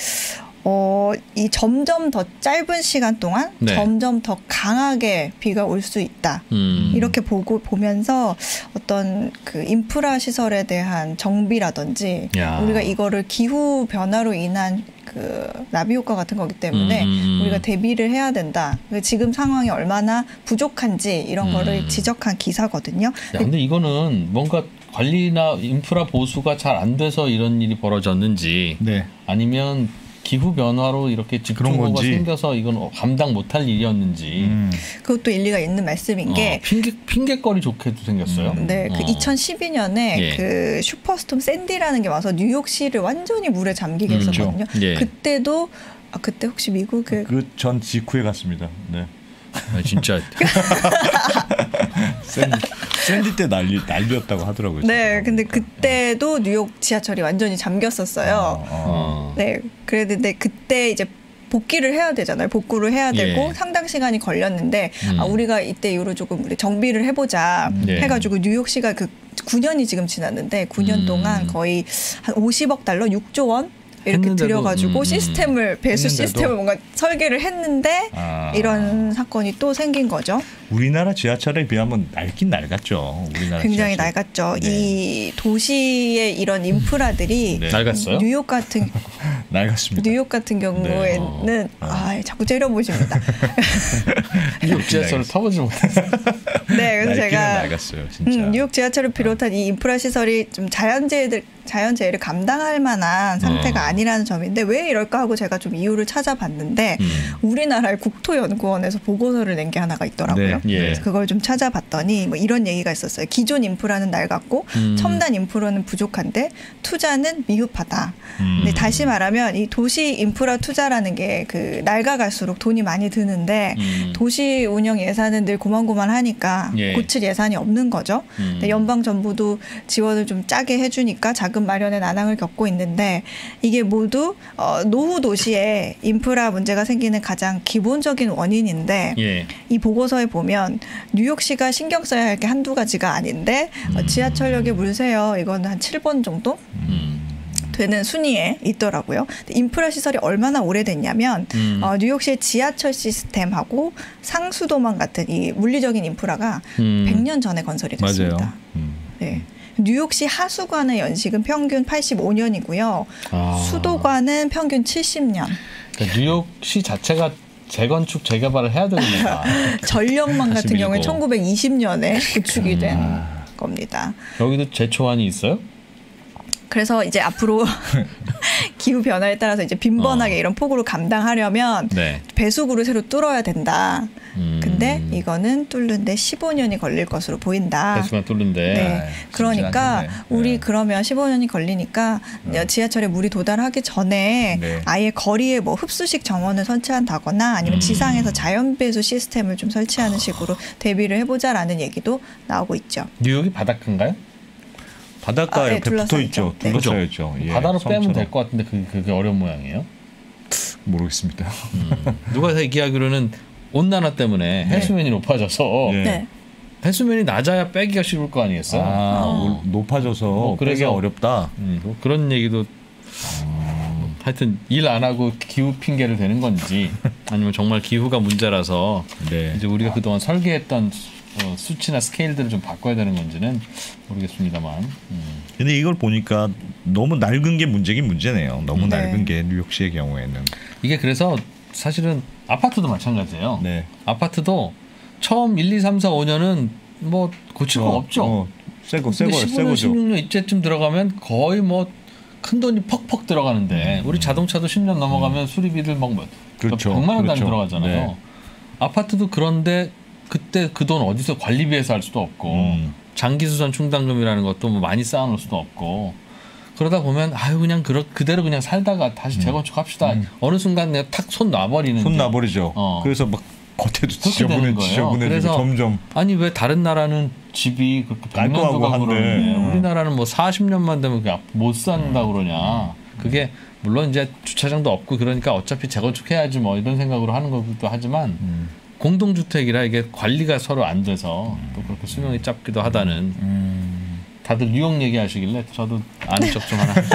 이 점점 더 짧은 시간 동안 점점 더 강하게 비가 올 수 있다. 이렇게 보면서 어떤 그 인프라 시설에 대한 정비라든지 우리가 이거를 기후 변화로 인한 그 나비 효과 같은 거기 때문에 우리가 대비를 해야 된다. 지금 상황이 얼마나 부족한지 이런 거를 지적한 기사거든요. 근데 이거는 뭔가 관리나 인프라 보수가 잘 안 돼서 이런 일이 벌어졌는지 아니면 기후 변화로 이렇게 집중호우가 생겨서 이건 감당 못할 일이었는지 그것도 일리가 있는 말씀인 게 핑계거리 좋게도 생겼어요. 네, 그 2012년에 그 슈퍼스톰 샌디라는 게 와서 뉴욕시를 완전히 물에 잠기게 했었거든요. 그때도 그때 혹시 미국에 그 전 직후에 갔습니다. 네. 진짜 샌디 때 난리였다고 하더라고요. 네, 근데 그때도 뉴욕 지하철이 완전히 잠겼었어요. 네, 그랬는데 그때 이제 복귀를 해야 되잖아요. 복구를 해야 되고 상당 시간이 걸렸는데 우리가 이때 이후로 조금 우리 정비를 해보자 해가지고 뉴욕시가 그 9년이 지금 지났는데 9년 동안 거의 한 50억 달러, 6조 원 이렇게 들여가지고 시스템을 배수 시스템을 뭔가 설계를 했는데 이런 사건이 또 생긴 거죠. 우리나라 지하철에 비하면 낡긴 낡았죠. 우리나라 굉장히 지하철. 낡았죠. 이 도시의 이런 인프라들이 낡았어요? 뉴욕 같은 낡았습니다. 뉴욕 같은 경우에는 자꾸 째려보십니다. 뉴욕 지하철을 타보지 못했어요. 네, 그래서 제가 낡았어요, 진짜. 뉴욕 지하철을 비롯한 이 인프라 시설이 좀 자연재해를 감당할 만한 상태가 아니라는 점인데 왜 이럴까 하고 제가 좀 이유를 찾아봤는데 우리나라의 국토연구원에서 보고서를 낸 게 하나가 있더라고요. 그래서 그걸 좀 찾아봤더니 뭐 이런 얘기가 있었어요. 기존 인프라는 낡았고 첨단 인프라는 부족한데 투자는 미흡하다. 근데 다시 말하면 이 도시 인프라 투자라는 게 그 낡아갈수록 돈이 많이 드는데 도시 운영 예산은 늘 고만고만하니까 고칠 예산이 없는 거죠. 근데 연방 정부도 지원을 좀 짜게 해주니까 자금 마련에 난항을 겪고 있는데 이게 모두 노후 도시에 인프라 문제가 생기는 가장 기본적인 원인인데 이 보고서에 보면 뉴욕시가 신경 써야 할 게 한두 가지가 아닌데 지하철역에 물세요. 이거는 한 7번 정도? 되는 순위에 있더라고요. 인프라 시설이 얼마나 오래됐냐면 뉴욕시의 지하철 시스템하고 상수도망 같은 이 물리적인 인프라가 100년 전에 건설이 됐습니다. 네. 뉴욕시 하수관의 연식은 평균 85년이고요. 수도관은 평균 70년. 그러니까 뉴욕시 자체가 재건축, 재개발을 해야 되니까. 전력망 같은 경우에 1920년에 구축이 된 겁니다. 여기도 제초안이 있어요? 그래서 이제 앞으로 기후 변화에 따라서 이제 빈번하게 이런 폭우를 감당하려면 네. 배수구를 새로 뚫어야 된다. 근데 이거는 뚫는데 15년이 걸릴 것으로 보인다. 배수가 뚫는데. 네. 그러니까 우리 네. 그러면 15년이 걸리니까 지하철에 물이 도달하기 전에 네. 아예 거리에 뭐 흡수식 정원을 설치한다거나 아니면 지상에서 자연 배수 시스템을 좀 설치하는 식으로 대비를 해보자라는 얘기도 나오고 있죠. 뉴욕이 바닷가인가요? 바닷가 네, 옆에 붙어 있죠. 네. 둘러싸였죠. 예, 바다로 섬처럼. 빼면 될 것 같은데 그게 어려운 모양이에요. 모르겠습니다. 누가 얘기하기로는 온난화 때문에 해수면이 높아져서 네. 해수면이 낮아야 빼기가 쉬울 거 아니겠어요? 높아져서 그래서 빼기가 어렵다. 뭐 그런 얘기도 하여튼 일 안 하고 기후 핑계를 대는 건지 아니면 정말 기후가 문제라서 네. 이제 우리가 그동안 설계했던 수치나 스케일들을 좀 바꿔야 되는 건지는 모르겠습니다만. 근데 이걸 보니까 너무 낡은 게 문제긴 문제네요. 너무 네. 낡은 게 뉴욕시의 경우에는. 이게 그래서 사실은 아파트도 마찬가지예요. 네. 아파트도 처음 1, 2, 3, 4, 5년은 뭐 고칠 거 없죠. 새거 15년, 16년 이때쯤 들어가면 거의 뭐 큰 돈이 퍽퍽 들어가는데 우리 자동차도 10년 넘어가면 수리비들 막 그렇죠. 100만 원 단위 그렇죠. 들어가잖아요. 네. 아파트도 그런데 그때 그 돈 어디서 관리비에서 할 수도 없고 장기수선 충당금이라는 것도 뭐 많이 쌓아놓을 수도 없고 그러다 보면 아유 그냥 그대로 그냥 살다가 다시 재건축합시다. 어느 순간 내가 탁 손 놔버리는 손 놔버리죠. 그래서 막 겉에도 지저분해지고 점점. 아니 왜 다른 나라는 집이 그렇게 100년도 가고 그러는데 우리나라는 뭐 40년만 되면 그냥 못 산다 그러냐. 그게 물론 이제 주차장도 없고 그러니까 어차피 재건축해야지 뭐 이런 생각으로 하는 거기도 하지만 공동주택이라 이게 관리가 서로 안 돼서 또 그렇게 수명이 짧기도 하다는 다들 뉴욕 얘기하시길래 저도 아는 척 좀 하나.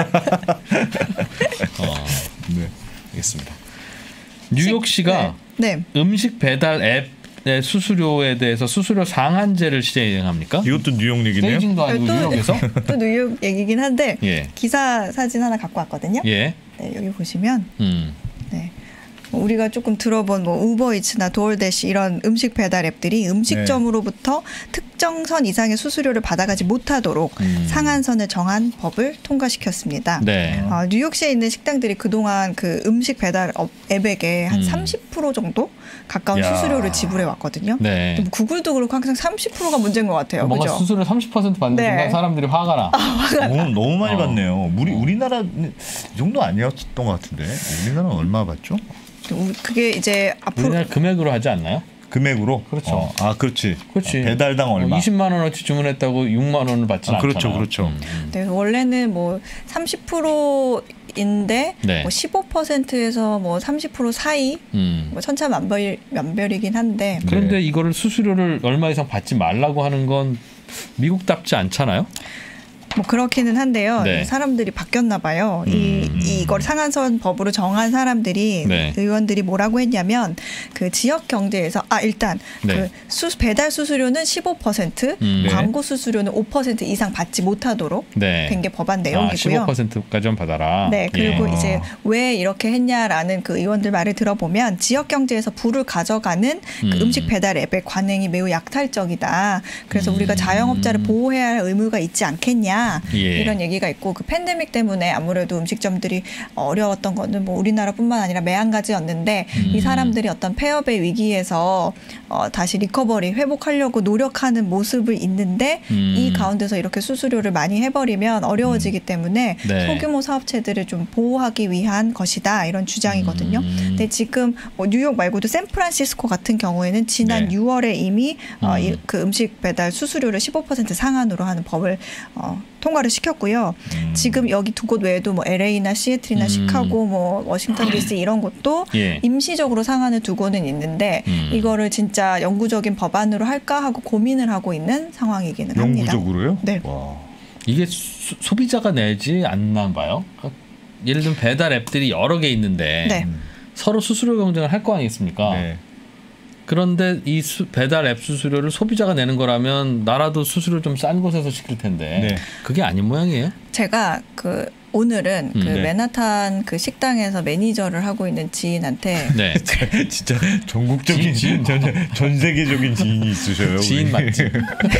네. 알겠습니다. 뉴욕시가 네. 음식 배달 앱의 수수료에 대해서 수수료 상한제를 시행합니까? 이것도 뉴욕 얘기네요. 베이징도 아니고 뉴욕에서? 또 뉴욕 얘기긴 한데 예. 기사 사진 하나 갖고 왔거든요. 예. 네, 여기 보시면 네. 우리가 조금 들어본 뭐 우버이츠나 도어대시 이런 음식 배달 앱들이 음식점으로부터 특정 선 이상의 수수료를 받아가지 못하도록 상한선을 정한 법을 통과시켰습니다. 네. 뉴욕시에 있는 식당들이 그동안 그 음식 배달 앱에게 한 30% 정도 가까운 수수료를 지불해 왔거든요. 네. 구글도 그렇고 항상 30%가 문제인 것 같아요. 뭔가 그죠? 수수료 30% 받는 순간 사람들이 화가 나. 너무 많이 받네요. 우리나라는 이 정도 아니었던 것 같은데 우리나라는 얼마 받죠? 그게 이제 앞으로 우리나라 금액으로 하지 않나요? 금액으로? 그렇죠. 그렇지. 배달당 얼마? 20만 원어치 주문했다고 6만 원을 받지는 않잖아요. 그렇죠. 네, 원래는 뭐 30%인데 네. 뭐 15%에서 뭐 30% 사이 뭐 천차만별이긴 한데 그런데 이거를 수수료를 얼마 이상 받지 말라고 하는 건 미국답지 않잖아요? 뭐 그렇기는 한데요. 네. 사람들이 바뀌었나 봐요. 이걸 상한선 법으로 정한 사람들이 네. 의원들이 뭐라고 했냐면 그 지역 경제에서 일단 네. 그 배달 수수료는 15%, 광고 수수료는 5% 이상 받지 못하도록 된 게 법안 내용이고요. 15%까지만 받아라. 네. 그리고 이제 왜 이렇게 했냐라는 그 의원들 말을 들어보면 지역 경제에서 부를 가져가는 그 음식 배달 앱의 관행이 매우 약탈적이다. 그래서 우리가 자영업자를 보호해야 할 의무가 있지 않겠냐. 이런 얘기가 있고 그 팬데믹 때문에 아무래도 음식점들이 어려웠던 거는 뭐 우리나라뿐만 아니라 매한가지였는데 이 사람들이 어떤 폐업의 위기에서 다시 리커버리 회복하려고 노력하는 모습을 있는데 이 가운데서 이렇게 수수료를 많이 해버리면 어려워지기 때문에 소규모 사업체들을 좀 보호하기 위한 것이다 이런 주장이거든요. 근데 지금 뭐 뉴욕 말고도 샌프란시스코 같은 경우에는 지난 6월에 이미 그 음식 배달 수수료를 15% 상한으로 하는 법을 통과를 시켰고요. 지금 여기 두 곳 외에도 뭐 LA나 시애틀이나 시카고 뭐 워싱턴 DC 이런 곳도 임시적으로 상한을 두고는 있는데 이거를 진짜 영구적인 법안으로 할까 하고 고민을 하고 있는 상황이기는 합니다. 영구적으로요? 네. 와. 이게 소비자가 내지 않나 봐요. 예를 들면 배달 앱들이 여러 개 있는데 네. 서로 수수료 경쟁을 할 거 아니겠습니까? 네. 그런데 이 배달 앱 수수료를 소비자가 내는 거라면 나라도 수수료 좀 싼 곳에서 시킬 텐데 네. 그게 아닌 모양이에요. 제가 오늘은 그 네. 맨하탄 그 식당에서 매니저를 하고 있는 지인한테 네. 진짜 전국적인 전 세계적인 지인이 있으셔요. 지인 맞지?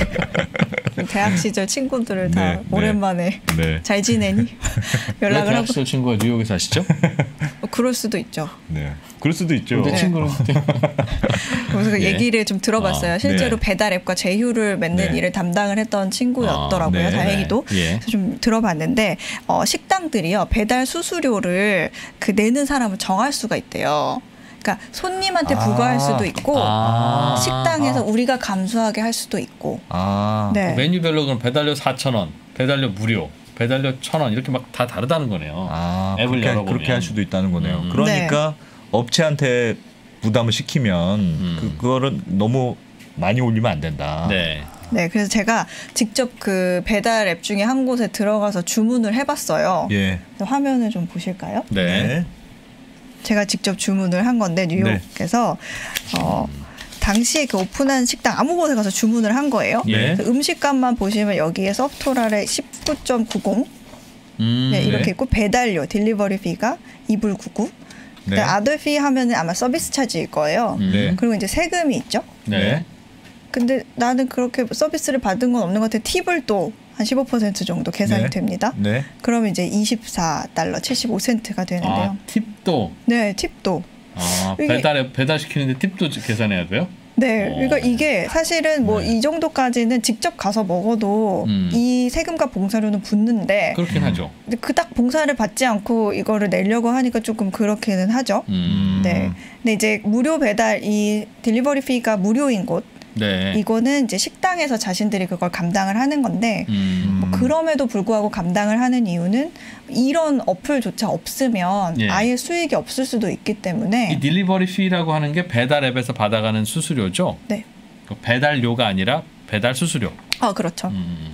대학 시절 친구들을 다 네, 오랜만에 네. 잘 지내니 연락을 대학 하고. 시절 친구가 뉴욕에 사시죠? 그럴 수도 있죠. 네. 그럴 수도 있죠. 내 네. 친구는 그래서 그 네. 얘기를 좀 들어봤어요. 실제로 네. 배달 앱과 제휴를 맺는 네. 일을 담당을 했던 친구였더라고요. 네. 다행히도. 네. 예. 그래서 좀 들어봤는데 식당들이요 배달 수수료를 그 내는 사람을 정할 수가 있대요. 그러니까 손님한테 부과할 수도 있고 식당에서 우리가 감수하게 할 수도 있고. 네. 메뉴별로 그럼 배달료 4,000원, 배달료 무료, 배달료 1,000원 이렇게 막 다 다르다는 거네요. 앱을 열어보면. 그렇게 할 수도 있다는 거네요. 그러니까 업체한테 부담을 시키면 그거를 너무 많이 올리면 안 된다. 네. 네, 그래서 제가 직접 그 배달 앱 중에 한 곳에 들어가서 주문을 해봤어요. 예. 화면을 좀 보실까요? 네. 제가 직접 주문을 한 건데 뉴욕에서 당시에 그 오픈한 식당 아무 곳에 가서 주문을 한 거예요. 예. 그 음식값만 보시면 여기에 서브토탈에 19.90 네, 이렇게 있고 배달료 딜리버리 피가 2불 99. 네. 아더피 하면은 아마 서비스 차지일 거예요. 네. 그리고 이제 세금이 있죠. 네. 근데 나는 그렇게 서비스를 받은 건 없는 것 같아. 팁을 또 한 15% 정도 계산이 됩니다. 네. 그러면 이제 $24 75센트가 되는데요. 팁도. 네, 팁도. 배달 시키는데 팁도 계산해야 돼요? 네, 그러니까 이게 사실은 뭐 이 정도까지는 직접 가서 먹어도 이 세금과 봉사료는 붙는데 그렇긴 하죠. 근데 그닥 봉사를 받지 않고 이거를 내려고 하니까 조금 그렇게는 하죠. 네, 근데 이제 무료 배달 이 딜리버리 피가 무료인 곳. 네. 이거는 이제 식당에서 자신들이 그걸 감당을 하는 건데 뭐 그럼에도 불구하고 감당을 하는 이유는 이런 어플조차 없으면 아예 수익이 없을 수도 있기 때문에 이 딜리버리 피라고 하는 게 배달 앱에서 받아가는 수수료죠? 네. 배달료가 아니라 배달 수수료. 그렇죠.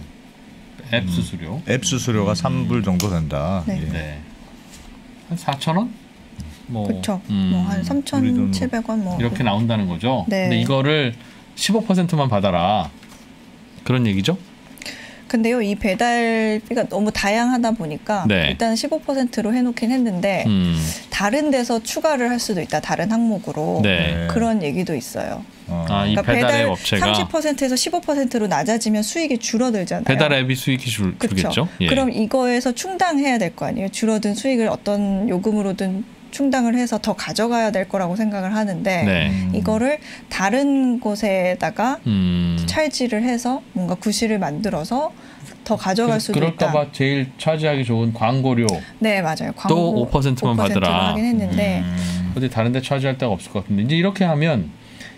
앱 수수료. 앱 수수료가 3불 정도 된다. 네. 예. 네. 한 4,000원? 그렇죠. 뭐 한 3,700원 뭐 이렇게 나온다는 거죠. 네. 근데 이거를 15%만 받아라. 그런 얘기죠? 근데요, 이 배달비가 너무 다양하다 보니까 일단 15%로 해놓긴 했는데 다른 데서 추가를 할 수도 있다. 다른 항목으로 그런 얘기도 있어요. 이 그러니까 배달 업체가 30%에서 15%로 낮아지면 수익이 줄어들잖아요. 배달 앱이 수익이 줄겠죠. 예. 그럼 이거에서 충당해야 될 거 아니에요. 줄어든 수익을 어떤 요금으로든 충당을 해서 더 가져가야 될 거라고 생각을 하는데 이거를 다른 곳에다가 찰지를 해서 뭔가 구실을 만들어서 더 가져갈 수도 있다. 그럴까봐 제일 차지하기 좋은 광고료. 네, 맞아요. 또 5%만 받으라. 하긴 했는데 어디 다른 데 차지할 데가 없을 것 같은데 이제 이렇게 하면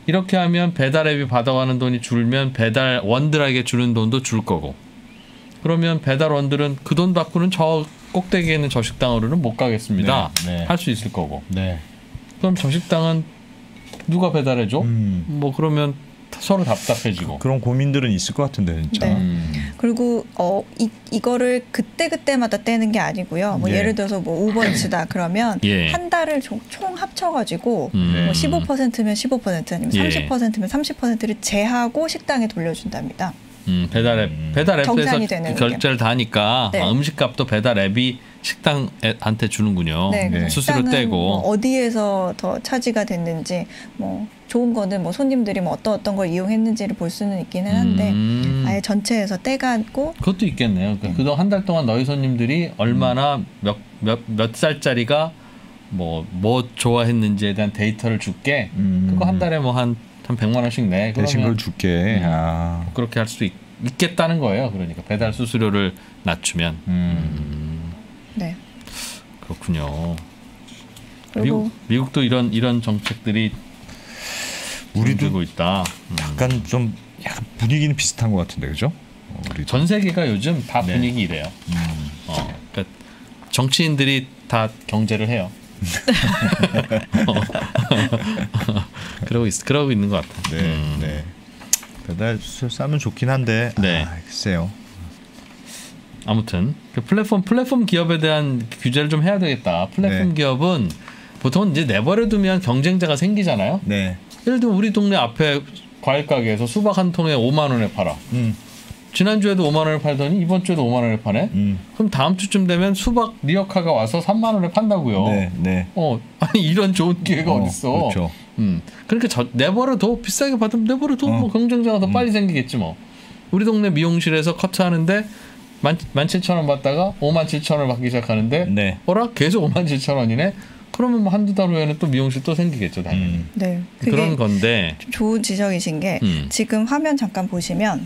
배달 앱이 받아가는 돈이 줄면 배달 원들에게 주는 돈도 줄 거고 그러면 배달 원들은 그 돈 받고는 저 꼭대기에 있는 저 식당으로는 못 가겠습니다. 할 수 있을 거고. 그럼 저 식당은 누가 배달해줘? 뭐 그러면 서로 답답해지고. 그런 고민들은 있을 것 같은데 진짜. 그리고 이거를 그때마다 떼는 게 아니고요. 뭐 예를 들어서 뭐 우버이츠다 그러면 한 달을 총 합쳐가지고 뭐 15%면 15% 아니면 30%면 30%를 제하고 식당에 돌려준답니다. 배달 앱에서 결제를 다 하니까 네. 음식값도 배달 앱이 식당한테 주는군요. 네, 수수료 떼고 뭐 어디에서 더 차지가 됐는지 뭐 좋은 거는 뭐 손님들이 뭐 어떤 걸 이용했는지를 볼 수는 있기는 한데 아예 전체에서 떼가고 그것도 있겠네요. 그동안 한 달 동안 너희 손님들이 얼마나 몇 살짜리가 뭐 좋아했는지에 대한 데이터를 줄게. 그거 한 달에 뭐 한 100만 원씩 내. 대신 걸 줄게. 그렇게 할 수도 있겠다는 거예요. 그러니까 배달 수수료를 낮추면. 네. 그렇군요. 그리고 미국도 이런 정책들이 우리도 있다. 약간 분위기는 비슷한 것 같은데 그죠? 전 세계가 요즘 다 분위기 이래요. 그러니까 정치인들이 다 경제를 해요. 그러고 있는 것 같아요. 네. 배달 수수료 싸면 좋긴 한데 글쎄요. 아무튼 그 플랫폼 기업에 대한 규제를 좀 해야 되겠다. 플랫폼 기업은 보통 이제 내버려 두면 경쟁자가 생기잖아요. 네. 예를 들면 우리 동네 앞에 과일 가게에서 수박 한 통에 5만 원에 팔아. 지난주에도 5만 원에 팔더니 이번 주에도 5만 원에 파네. 그럼 다음 주쯤 되면 수박 리어카가 와서 3만 원에 판다고요. 네. 아니 이런 좋은 기회가 어딨어. 그렇죠. 그러니까 내버려둬. 비싸게 받으면 내버려둬. 뭐 경쟁자가 더 빨리 생기겠지 뭐. 우리 동네 미용실에서 커트하는데 17,000원 받다가 57,000원을 받기 시작하는데 어라? 계속 57,000원이네? 그러면 뭐 한두 달 후에는 또 미용실 또 생기겠죠, 당연히. 네. 그런 건데. 좀 좋은 지적이신 게 지금 화면 잠깐 보시면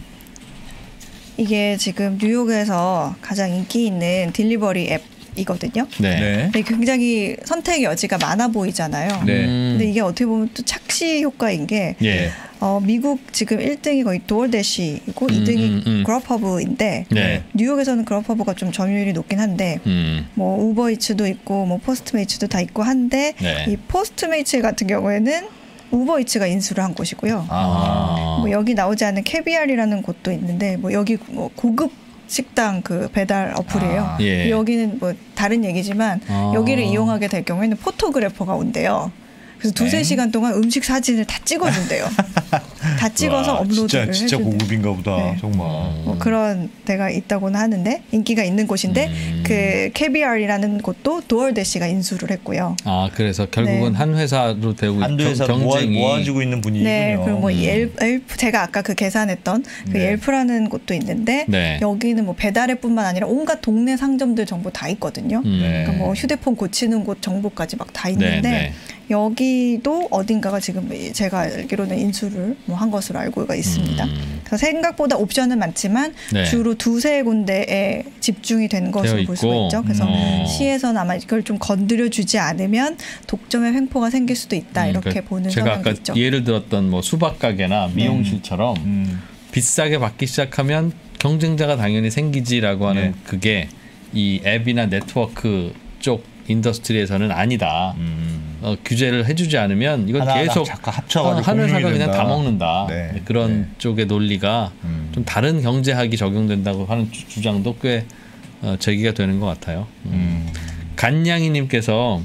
이게 지금 뉴욕에서 가장 인기 있는 딜리버리 앱이거든요. 네. 근데 굉장히 선택 여지가 많아 보이잖아요. 네. 근데 이게 어떻게 보면 또 착시 효과인 게 미국 지금 1등이 거의 도어대시이고 2등이 그룹허브인데 뉴욕에서는 그룹허브가 좀 점유율이 높긴 한데 뭐 우버이츠도 있고 뭐 포스트메이츠도 다 있고 한데 이 포스트메이츠 같은 경우에는 우버이츠가 인수를 한 곳이고요. 뭐 여기 나오지 않는 캐비알이라는 곳도 있는데 뭐 여기 뭐 고급 식당 그 배달 어플이에요. 여기는 뭐 다른 얘기지만 여기를 이용하게 될 경우에는 포토그래퍼가 온대요. 그래서 2-3시간 동안 음식 사진을 다 찍어준대요. 다 찍어서 업로드를 진짜 해준대요. 고급인가 보다. 정말. 뭐 그런 데가 있다고는 하는데 인기가 있는 곳인데 그 캐비알이라는 곳도 도어대시가 인수를 했고요. 그래서 결국은 한 회사로 되고 한두 회사로 모아지고 있는 분위기군요. 네, 그리고 뭐 옐프 제가 아까 그 계산했던 그 옐프라는 곳도 있는데 여기는 뭐 배달앱뿐만 아니라 온갖 동네 상점들 정보 다 있거든요. 그러니까 뭐 휴대폰 고치는 곳 정보까지 막 다 있는데 여기도 어딘가가 지금 제가 알기로는 인수를 뭐 한 것으로 알고가 있습니다. 그래서 생각보다 옵션은 많지만 주로 2-3군데에 집중이 된 것으로 볼 수가 있죠. 그래서 시에서는 아마 이걸 좀 건드려주지 않으면 독점의 횡포가 생길 수도 있다. 이렇게 그러니까 보는 제가 성향이 아까 있죠. 예를 들었던 뭐 수박 가게나 미용실처럼 비싸게 받기 시작하면 경쟁자가 당연히 생기지라고 하는 그게 이 앱이나 네트워크 쪽 인더스트리에서는 아니다. 규제를 해주지 않으면 이건 계속 한 회사가 그냥 다 먹는다. 그런 쪽의 논리가 좀 다른 경제학이 적용된다고 하는 주장도 꽤 제기가 되는 것 같아요. 간냥이님께서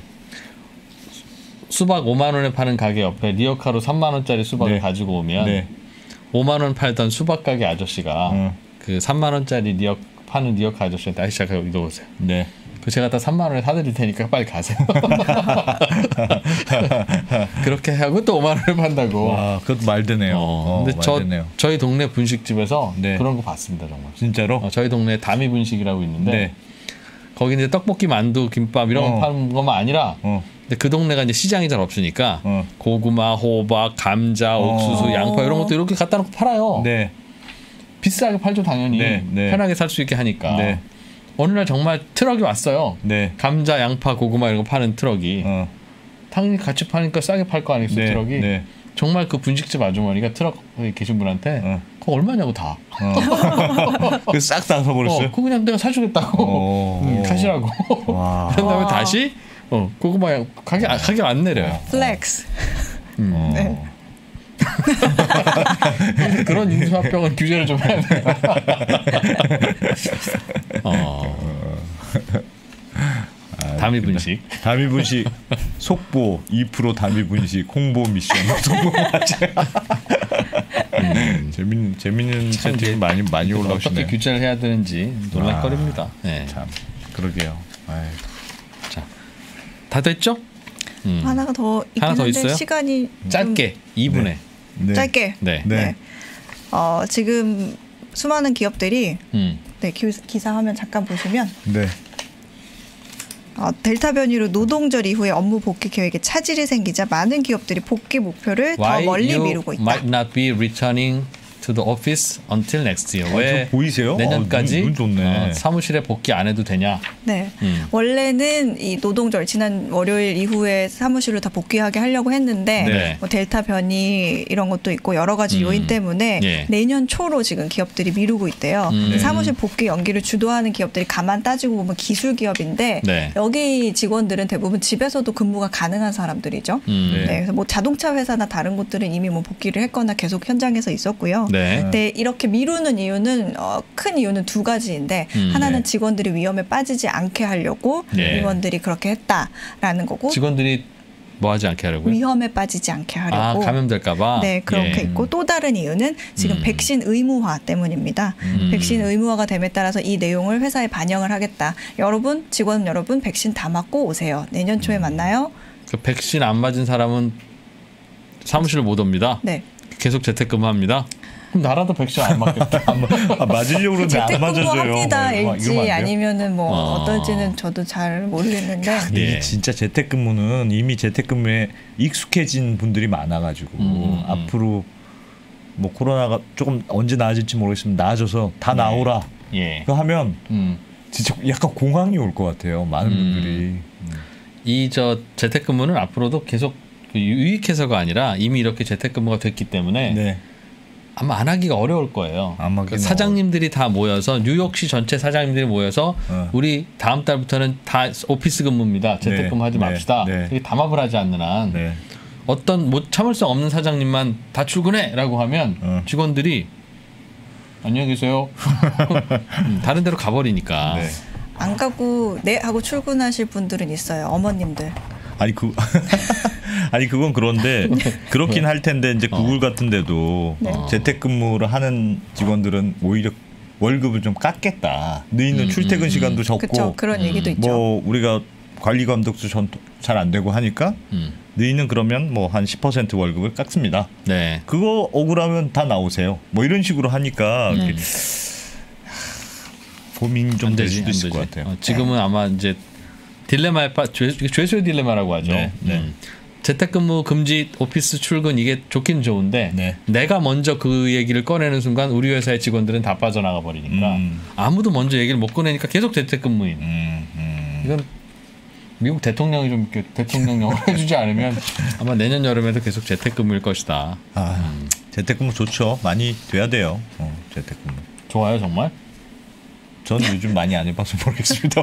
수박 5만 원에 파는 가게 옆에 리어카로 3만 원짜리 수박을 가지고 오면 5만 원 팔던 수박 가게 아저씨가 그 3만 원짜리 파는 리어카 아저씨한테 아저씨 잠깐 이거 보세요. 제가 다 3만 원에 사드릴 테니까 빨리 가세요. 그렇게 하고 또 5만 원을 판다고. 와, 그것도 말되네요. 근데 저희 동네 분식집에서 그런 거 봤습니다, 정말. 진짜로? 저희 동네에 다미 분식이라고 있는데 거기 이제 떡볶이, 만두, 김밥 이런 거 파는 것만 아니라 근데 그 동네가 이제 시장이 잘 없으니까 고구마, 호박, 감자, 옥수수, 양파 이런 것도 이렇게 갖다 놓고 팔아요. 비싸게 팔죠, 당연히. 편하게 살 수 있게 하니까. 어느 날 정말 트럭이 왔어요. 감자, 양파, 고구마 이런 거 파는 트럭이. 당연히 같이 파니까 싸게 팔 거 아니겠어요, 트럭이. 정말 그 분식집 아주머니가 트럭에 계신 분한테 그거 얼마냐고 다. 그 싹 다 사버렸어요? 그거 그냥 내가 사주겠다고. 가시라고. 그런 다음에 다시 고구마 가격 안 내려요. 플렉스. 그런 인수합병은 규제를 좀 해야 돼요. 다미 분식. 다미 분식 속보 2% 다미 분식 홍보 미션. 재밌는 채팅 많이 올라오시네요. 어떻게 규제를 해야 되는지 논란거리입니다. 참 그러게요. 자, 다 됐죠? 하나가 더 있긴 한데 있어요? 시간이 짧게 2분에. 짧게. 지금 수많은 기업들이 기사 화면 잠깐 보시면 델타 변이로 노동절 이후에 업무 복귀 계획에 차질이 생기자 많은 기업들이 복귀 목표를 더 멀리 미루고 있다. Might not be returning to the office until next year. 왜 보이세요? 내년까지 눈 좋네. 사무실에 복귀 안 해도 되냐? 원래는 이 노동절 지난 월요일 이후에 사무실로 다 복귀하게 하려고 했는데 뭐 델타 변이 이런 것도 있고 여러 가지 요인 때문에 내년 초로 지금 기업들이 미루고 있대요. 사무실 복귀 연기를 주도하는 기업들이 가만 따지고 보면 기술 기업인데 여기 직원들은 대부분 집에서도 근무가 가능한 사람들이죠. 그래서 뭐 자동차 회사나 다른 곳들은 이미 뭐 복귀를 했거나 계속 현장에서 있었고요. 네. 네, 이렇게 미루는 이유는 큰 이유는 두 가지인데 하나는 직원들이 위험에 빠지지 않게 하려고 임원들이 그렇게 했다라는 거고 직원들이 뭐 하지 않게 하려고요? 위험에 빠지지 않게 하려고. 감염될까 봐? 네, 그렇게 있고 또 다른 이유는 지금 백신 의무화 때문입니다. 백신 의무화가 됨에 따라서 이 내용을 회사에 반영을 하겠다. 여러분, 직원 여러분 백신 다 맞고 오세요. 내년 초에 만나요. 그 백신 안 맞은 사람은 사무실 못 옵니다. 네. 계속 재택근무합니다. 그럼 나라도 백신 안 맞겠다. 맞으려고 그러는데 안 맞아줘요. 재택근무합니다. 일지 아니면은 뭐 어떨지는 저도 잘 모르겠는데. 이게 진짜 재택근무는 이미 재택근무에 익숙해진 분들이 많아가지고 앞으로 뭐 코로나가 조금 언제 나아질지 모르겠으면 나아져서 다 나오라. 그거 하면 진짜 약간 공황이 올 것 같아요. 많은 분들이. 이 재택근무는 앞으로도 계속 유익해서가 아니라 이미 이렇게 재택근무가 됐기 때문에 아마 안 하기가 어려울 거예요. 그러니까 사장님들이 다 모여서 뉴욕시 전체 사장님들이 모여서 우리 다음 달부터는 다 오피스 근무입니다. 재택근무 하지 맙시다. 이렇게 담합을 하지 않는 한 어떤 못 참을 수 없는 사장님만 다 출근해라고 하면 직원들이 안녕히 계세요. 다른 데로 가버리니까. 안 가고 네 하고 출근하실 분들은 있어요. 어머님들. 아니 그건 그런데 그렇긴 할 텐데 이제 구글 같은 데도 재택근무를 하는 직원들은 오히려 월급을 좀 깎겠다. 너희는 출퇴근 시간도 적고 그쵸, 그런 얘기도 있죠. 뭐 우리가 관리 감독도 잘 안 되고 하니까 너희는 그러면 뭐 한 10% 월급을 깎습니다. 그거 억울하면 다 나오세요. 뭐 이런 식으로 하니까 고민이 좀 될 수도 있을 것 같아요. 지금은 아마 이제 딜레마의 죄수의 딜레마라고 하죠. 재택근무 금지 오피스 출근 이게 좋긴 좋은데 내가 먼저 그 얘기를 꺼내는 순간 우리 회사의 직원들은 다 빠져나가 버리니까 아무도 먼저 얘기를 못 꺼내니까 계속 재택근무인. 이건 미국 대통령이 좀 이렇게 대통령령을 해주지 않으면 아마 내년 여름에도 계속 재택근무일 것이다. 재택근무 좋죠. 많이 돼야 돼요. 재택근무. 좋아요 정말? 저는 요즘 많이 안 해봐서 모르겠습니다.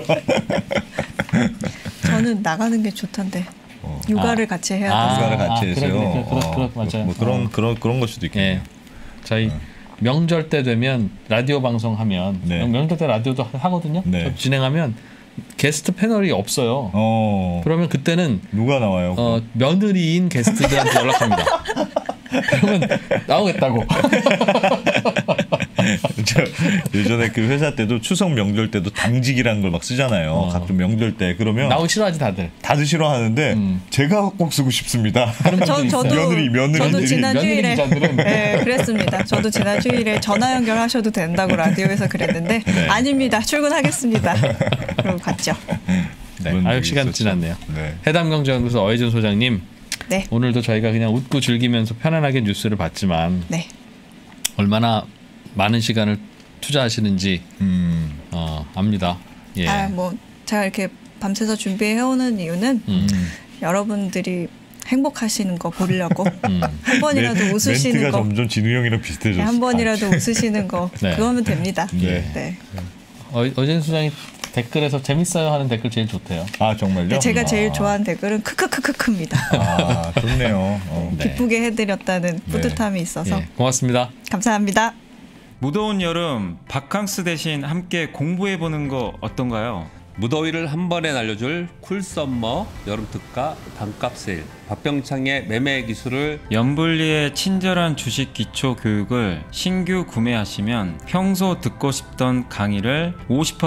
저는 나가는 게 좋던데 육아를 같이 해야 돼서. 육아를 같이 해서요. 맞아요. 뭐 그런 걸 수도 있겠네요. 저희 명절 때 되면 라디오 방송하면 명절 때 라디오도 하거든요. 진행하면 게스트 패널이 없어요. 그러면 그때는 누가 나와요? 며느리인 게스트들한테 연락합니다. 그러면 나오겠다고. 예전에 그 회사 때도 추석 명절 때도 당직이라는 걸 막 쓰잖아요. 각종 명절 때 그러면 나오기 싫어하지 다들 싫어하는데 제가 꼭 쓰고 싶습니다. 저도 며느리들이 지난 주일에 그랬습니다. 저도 지난 주일에 전화 연결하셔도 된다고 라디오에서 그랬는데 아닙니다. 출근하겠습니다. 그러고 갔죠. 시간 지났네요. 해담경제연구소 어혜준 소장님. 오늘도 저희가 그냥 웃고 즐기면서 편안하게 뉴스를 봤지만 얼마나 많은 시간을 투자하시는지 압니다. 뭐 제가 이렇게 밤새서 준비해오는 이유는 여러분들이 행복하시는 거 보려고 한 번이라도 웃으시는 멘트가 거 점점 진우 형이랑 비슷해졌어. 한 번이라도 웃으시는 거 그거면 됩니다. 어제는 소장이 댓글에서 재밌어요 하는 댓글 제일 좋대요. 정말요? 제가 제일 좋아하는 댓글은 크크크크크입니다. 좋네요. 기쁘게 해드렸다는 뿌듯함이 있어서 고맙습니다. 감사합니다. 무더운 여름 바캉스 대신 함께 공부해보는 거 어떤가요? 무더위를 한 번에 날려줄 쿨썸머 여름특가 반값 세일, 박병창의 매매 기술을, 염블리의 친절한 주식 기초 교육을 신규 구매하시면 평소 듣고 싶던 강의를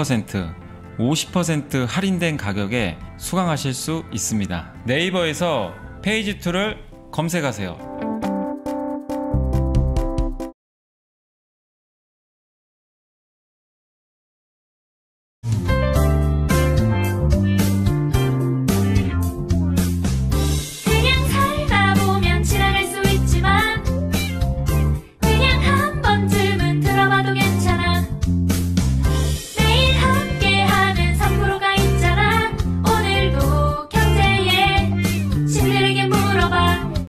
50% 할인된 가격에 수강하실 수 있습니다. 네이버에서 페이지2를 검색하세요.